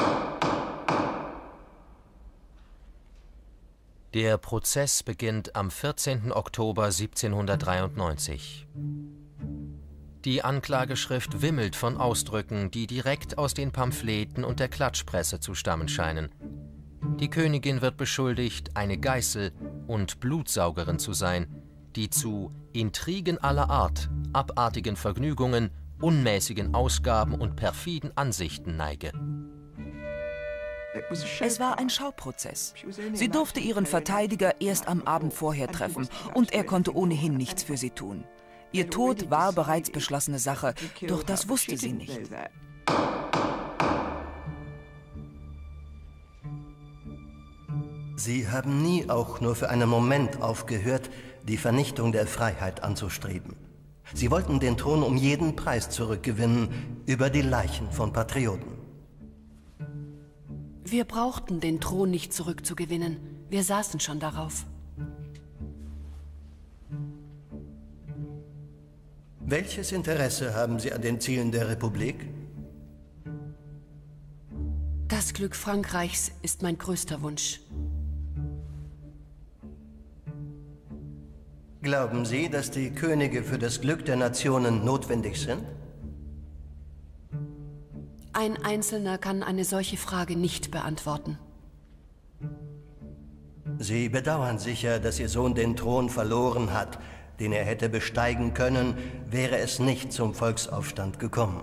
Der Prozess beginnt am 14. Oktober 1793. Die Anklageschrift wimmelt von Ausdrücken, die direkt aus den Pamphleten und der Klatschpresse zu stammen scheinen. Die Königin wird beschuldigt, eine Geißel und Blutsaugerin zu sein, die zu Intrigen aller Art, abartigen Vergnügungen, unmäßigen Ausgaben und perfiden Ansichten neige. Es war ein Schauprozess. Sie durfte ihren Verteidiger erst am Abend vorher treffen und er konnte ohnehin nichts für sie tun. Ihr Tod war bereits beschlossene Sache, doch das wusste sie nicht. Sie haben nie auch nur für einen Moment aufgehört, die Vernichtung der Freiheit anzustreben. Sie wollten den Thron um jeden Preis zurückgewinnen, über die Leichen von Patrioten. Wir brauchten den Thron nicht zurückzugewinnen. Wir saßen schon darauf. Welches Interesse haben Sie an den Zielen der Republik? Das Glück Frankreichs ist mein größter Wunsch. Glauben Sie, dass die Könige für das Glück der Nationen notwendig sind? Ein Einzelner kann eine solche Frage nicht beantworten. Sie bedauern sicher, dass Ihr Sohn den Thron verloren hat, den er hätte besteigen können, wäre es nicht zum Volksaufstand gekommen.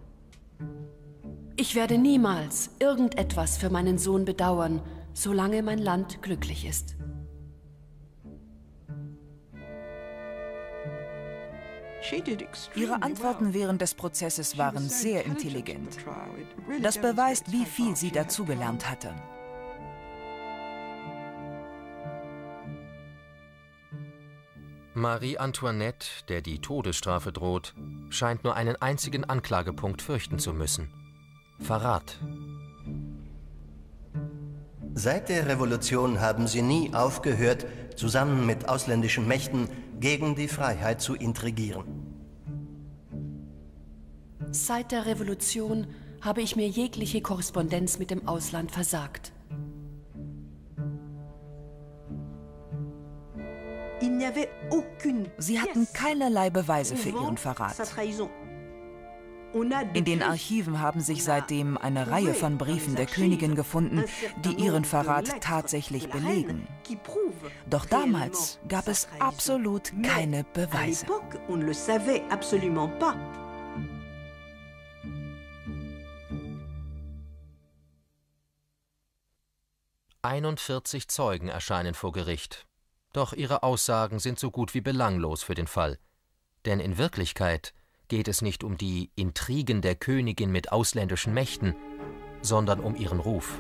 Ich werde niemals irgendetwas für meinen Sohn bedauern, solange mein Land glücklich ist. Ihre Antworten während des Prozesses waren sehr intelligent. Das beweist, wie viel sie dazugelernt hatte. Marie Antoinette, der die Todesstrafe droht, scheint nur einen einzigen Anklagepunkt fürchten zu müssen: Verrat. Seit der Revolution haben sie nie aufgehört, zusammen mit ausländischen Mächten gegen die Freiheit zu intrigieren. Seit der Revolution habe ich mir jegliche Korrespondenz mit dem Ausland versagt. Sie hatten keinerlei Beweise für ihren Verrat. In den Archiven haben sich seitdem eine Reihe von Briefen der Königin gefunden, die ihren Verrat tatsächlich belegen. Doch damals gab es absolut keine Beweise. 41 Zeugen erscheinen vor Gericht. Doch ihre Aussagen sind so gut wie belanglos für den Fall. Denn in Wirklichkeit geht es nicht um die Intrigen der Königin mit ausländischen Mächten, sondern um ihren Ruf.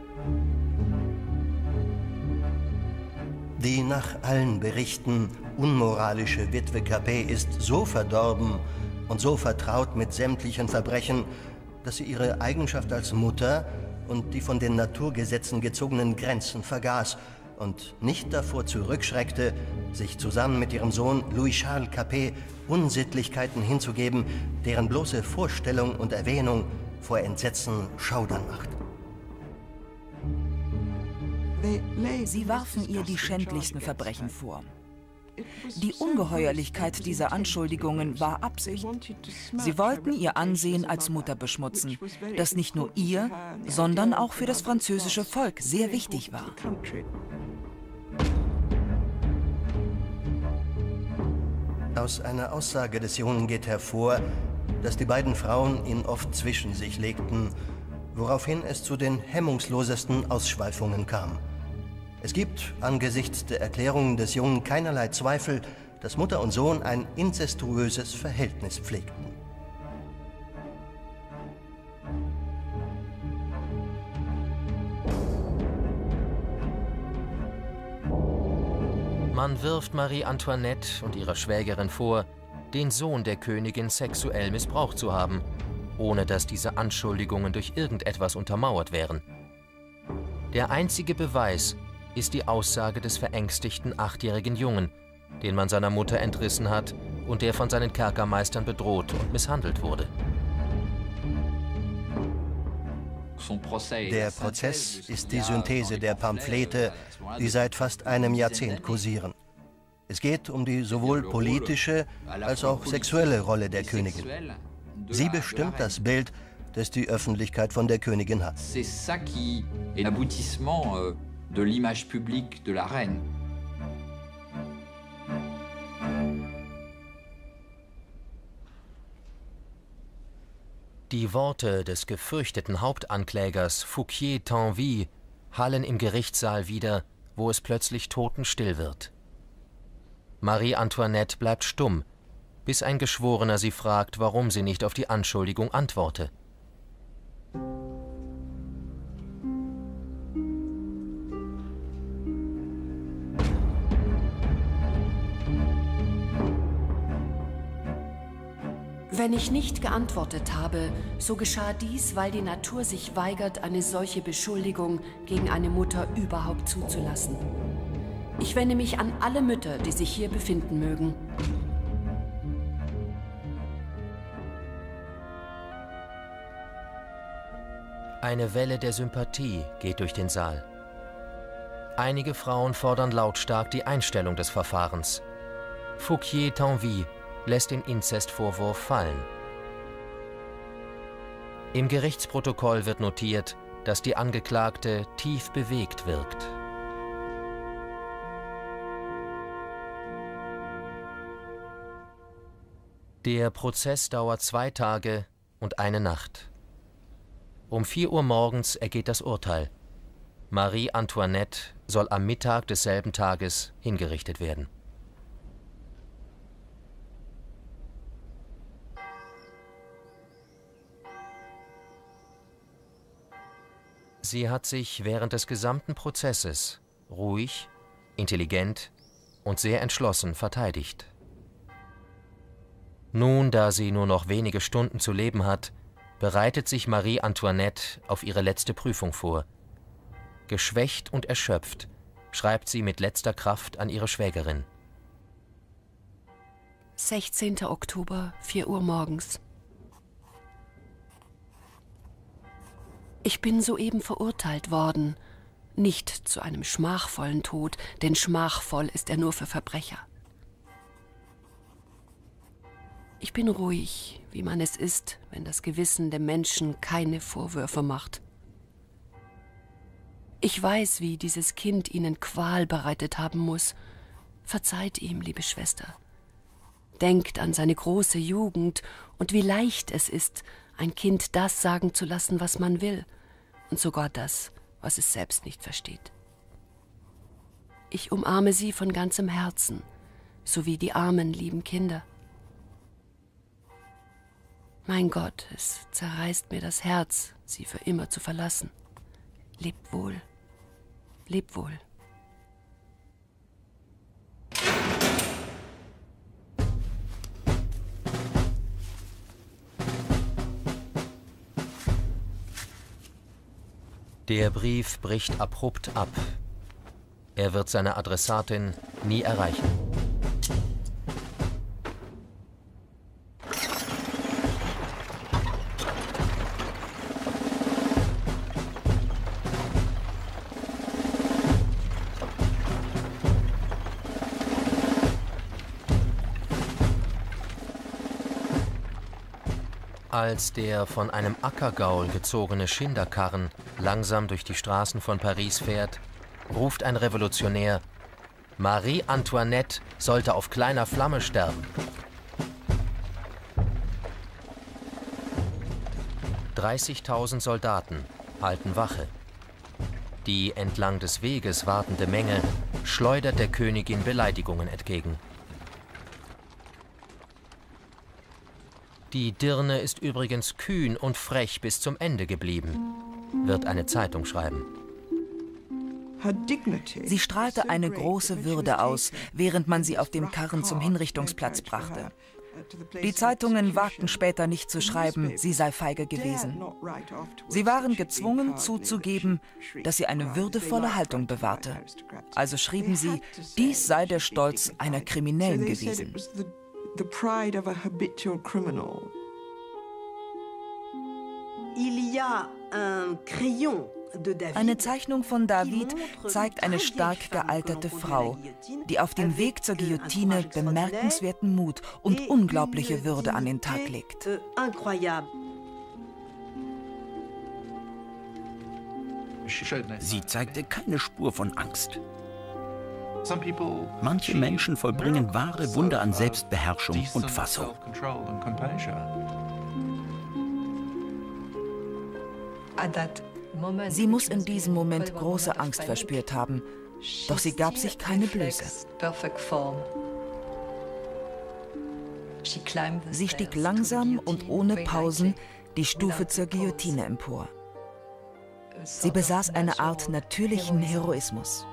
Die nach allen Berichten unmoralische Witwe Capet ist so verdorben und so vertraut mit sämtlichen Verbrechen, dass sie ihre Eigenschaft als Mutter und die von den Naturgesetzen gezogenen Grenzen vergaß und nicht davor zurückschreckte, sich zusammen mit ihrem Sohn Louis-Charles Capet Unsittlichkeiten hinzugeben, deren bloße Vorstellung und Erwähnung vor Entsetzen schaudern macht. Sie warfen ihr die schändlichsten Verbrechen vor. Die Ungeheuerlichkeit dieser Anschuldigungen war Absicht. Sie wollten ihr Ansehen als Mutter beschmutzen, das nicht nur ihr, sondern auch für das französische Volk sehr wichtig war. Aus einer Aussage des Jungen geht hervor, dass die beiden Frauen ihn oft zwischen sich legten, woraufhin es zu den hemmungslosesten Ausschweifungen kam. Es gibt angesichts der Erklärungen des Jungen keinerlei Zweifel, dass Mutter und Sohn ein inzestuöses Verhältnis pflegten. Man wirft Marie Antoinette und ihrer Schwägerin vor, den Sohn der Königin sexuell missbraucht zu haben, ohne dass diese Anschuldigungen durch irgendetwas untermauert wären. Der einzige Beweis ist die Aussage des verängstigten 8-jährigen Jungen, den man seiner Mutter entrissen hat und der von seinen Kerkermeistern bedroht und misshandelt wurde. Der Prozess ist die Synthese der Pamphlete, die seit fast einem Jahrzehnt kursieren. Es geht um die sowohl politische als auch sexuelle Rolle der Königin. Sie bestimmt das Bild, das die Öffentlichkeit von der Königin hat. De l'image publique de la reine. Die Worte des gefürchteten Hauptanklägers Fouquier-Tinville hallen im Gerichtssaal wider, wo es plötzlich totenstill wird. Marie Antoinette bleibt stumm, bis ein Geschworener sie fragt, warum sie nicht auf die Anschuldigung antworte. Wenn ich nicht geantwortet habe, so geschah dies, weil die Natur sich weigert, eine solche Beschuldigung gegen eine Mutter überhaupt zuzulassen. Ich wende mich an alle Mütter, die sich hier befinden mögen. Eine Welle der Sympathie geht durch den Saal. Einige Frauen fordern lautstark die Einstellung des Verfahrens. Fouquier-Tinville lässt den Inzestvorwurf fallen. Im Gerichtsprotokoll wird notiert, dass die Angeklagte tief bewegt wirkt. Der Prozess dauert 2 Tage und eine Nacht. Um 4 Uhr morgens ergeht das Urteil. Marie Antoinette soll am Mittag desselben Tages hingerichtet werden. Sie hat sich während des gesamten Prozesses ruhig, intelligent und sehr entschlossen verteidigt. Nun, da sie nur noch wenige Stunden zu leben hat, bereitet sich Marie Antoinette auf ihre letzte Prüfung vor. Geschwächt und erschöpft schreibt sie mit letzter Kraft an ihre Schwägerin. 16. Oktober, 4 Uhr morgens. Ich bin soeben verurteilt worden, nicht zu einem schmachvollen Tod, denn schmachvoll ist er nur für Verbrecher. Ich bin ruhig, wie man es ist, wenn das Gewissen dem Menschen keine Vorwürfe macht. Ich weiß, wie dieses Kind Ihnen Qual bereitet haben muss. Verzeiht ihm, liebe Schwester. Denkt an seine große Jugend und wie leicht es ist, ein Kind das sagen zu lassen, was man will, und sogar das, was es selbst nicht versteht. Ich umarme Sie von ganzem Herzen, sowie die armen, lieben Kinder. Mein Gott, es zerreißt mir das Herz, Sie für immer zu verlassen. Lebt wohl, lebt wohl. Der Brief bricht abrupt ab. Er wird seine Adressatin nie erreichen. Als der von einem Ackergaul gezogene Schinderkarren langsam durch die Straßen von Paris fährt, ruft ein Revolutionär: Marie Antoinette sollte auf kleiner Flamme sterben. 30.000 Soldaten halten Wache. Die entlang des Weges wartende Menge schleudert der Königin Beleidigungen entgegen. Die Dirne ist übrigens kühn und frech bis zum Ende geblieben, wird eine Zeitung schreiben. Sie strahlte eine große Würde aus, während man sie auf dem Karren zum Hinrichtungsplatz brachte. Die Zeitungen wagten später nicht zu schreiben, sie sei feige gewesen. Sie waren gezwungen zuzugeben, dass sie eine würdevolle Haltung bewahrte. Also schrieben sie, dies sei der Stolz einer Kriminellen gewesen. The pride of a habitual criminal. Eine Zeichnung von David zeigt eine stark gealterte Frau, die auf dem Weg zur Guillotine bemerkenswerten Mut und unglaubliche Würde an den Tag legt. Sie zeigte keine Spur von Angst. Manche Menschen vollbringen wahre Wunder an Selbstbeherrschung und Fassung. Sie muss in diesem Moment große Angst verspürt haben, doch sie gab sich keine Blöße. Sie stieg langsam und ohne Pausen die Stufe zur Guillotine empor. Sie besaß eine Art natürlichen Heroismus.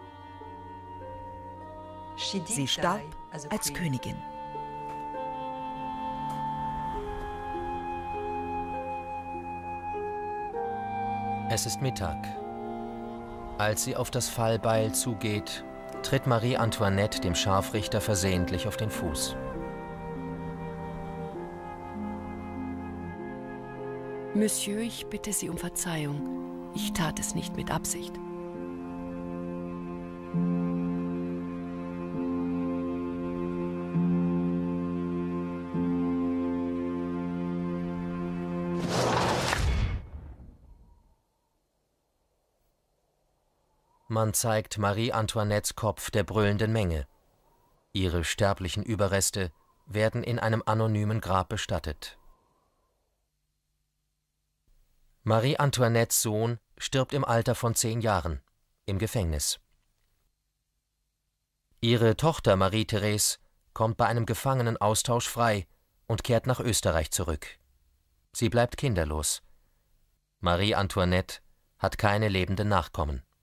Sie starb als Königin. Es ist Mittag. Als sie auf das Fallbeil zugeht, tritt Marie Antoinette dem Scharfrichter versehentlich auf den Fuß. Monsieur, ich bitte Sie um Verzeihung. Ich tat es nicht mit Absicht. Man zeigt Marie Antoinettes Kopf der brüllenden Menge. Ihre sterblichen Überreste werden in einem anonymen Grab bestattet. Marie Antoinettes Sohn stirbt im Alter von 10 Jahren im Gefängnis. Ihre Tochter Marie-Therese kommt bei einem Gefangenenaustausch frei und kehrt nach Österreich zurück. Sie bleibt kinderlos. Marie Antoinette hat keine lebenden Nachkommen.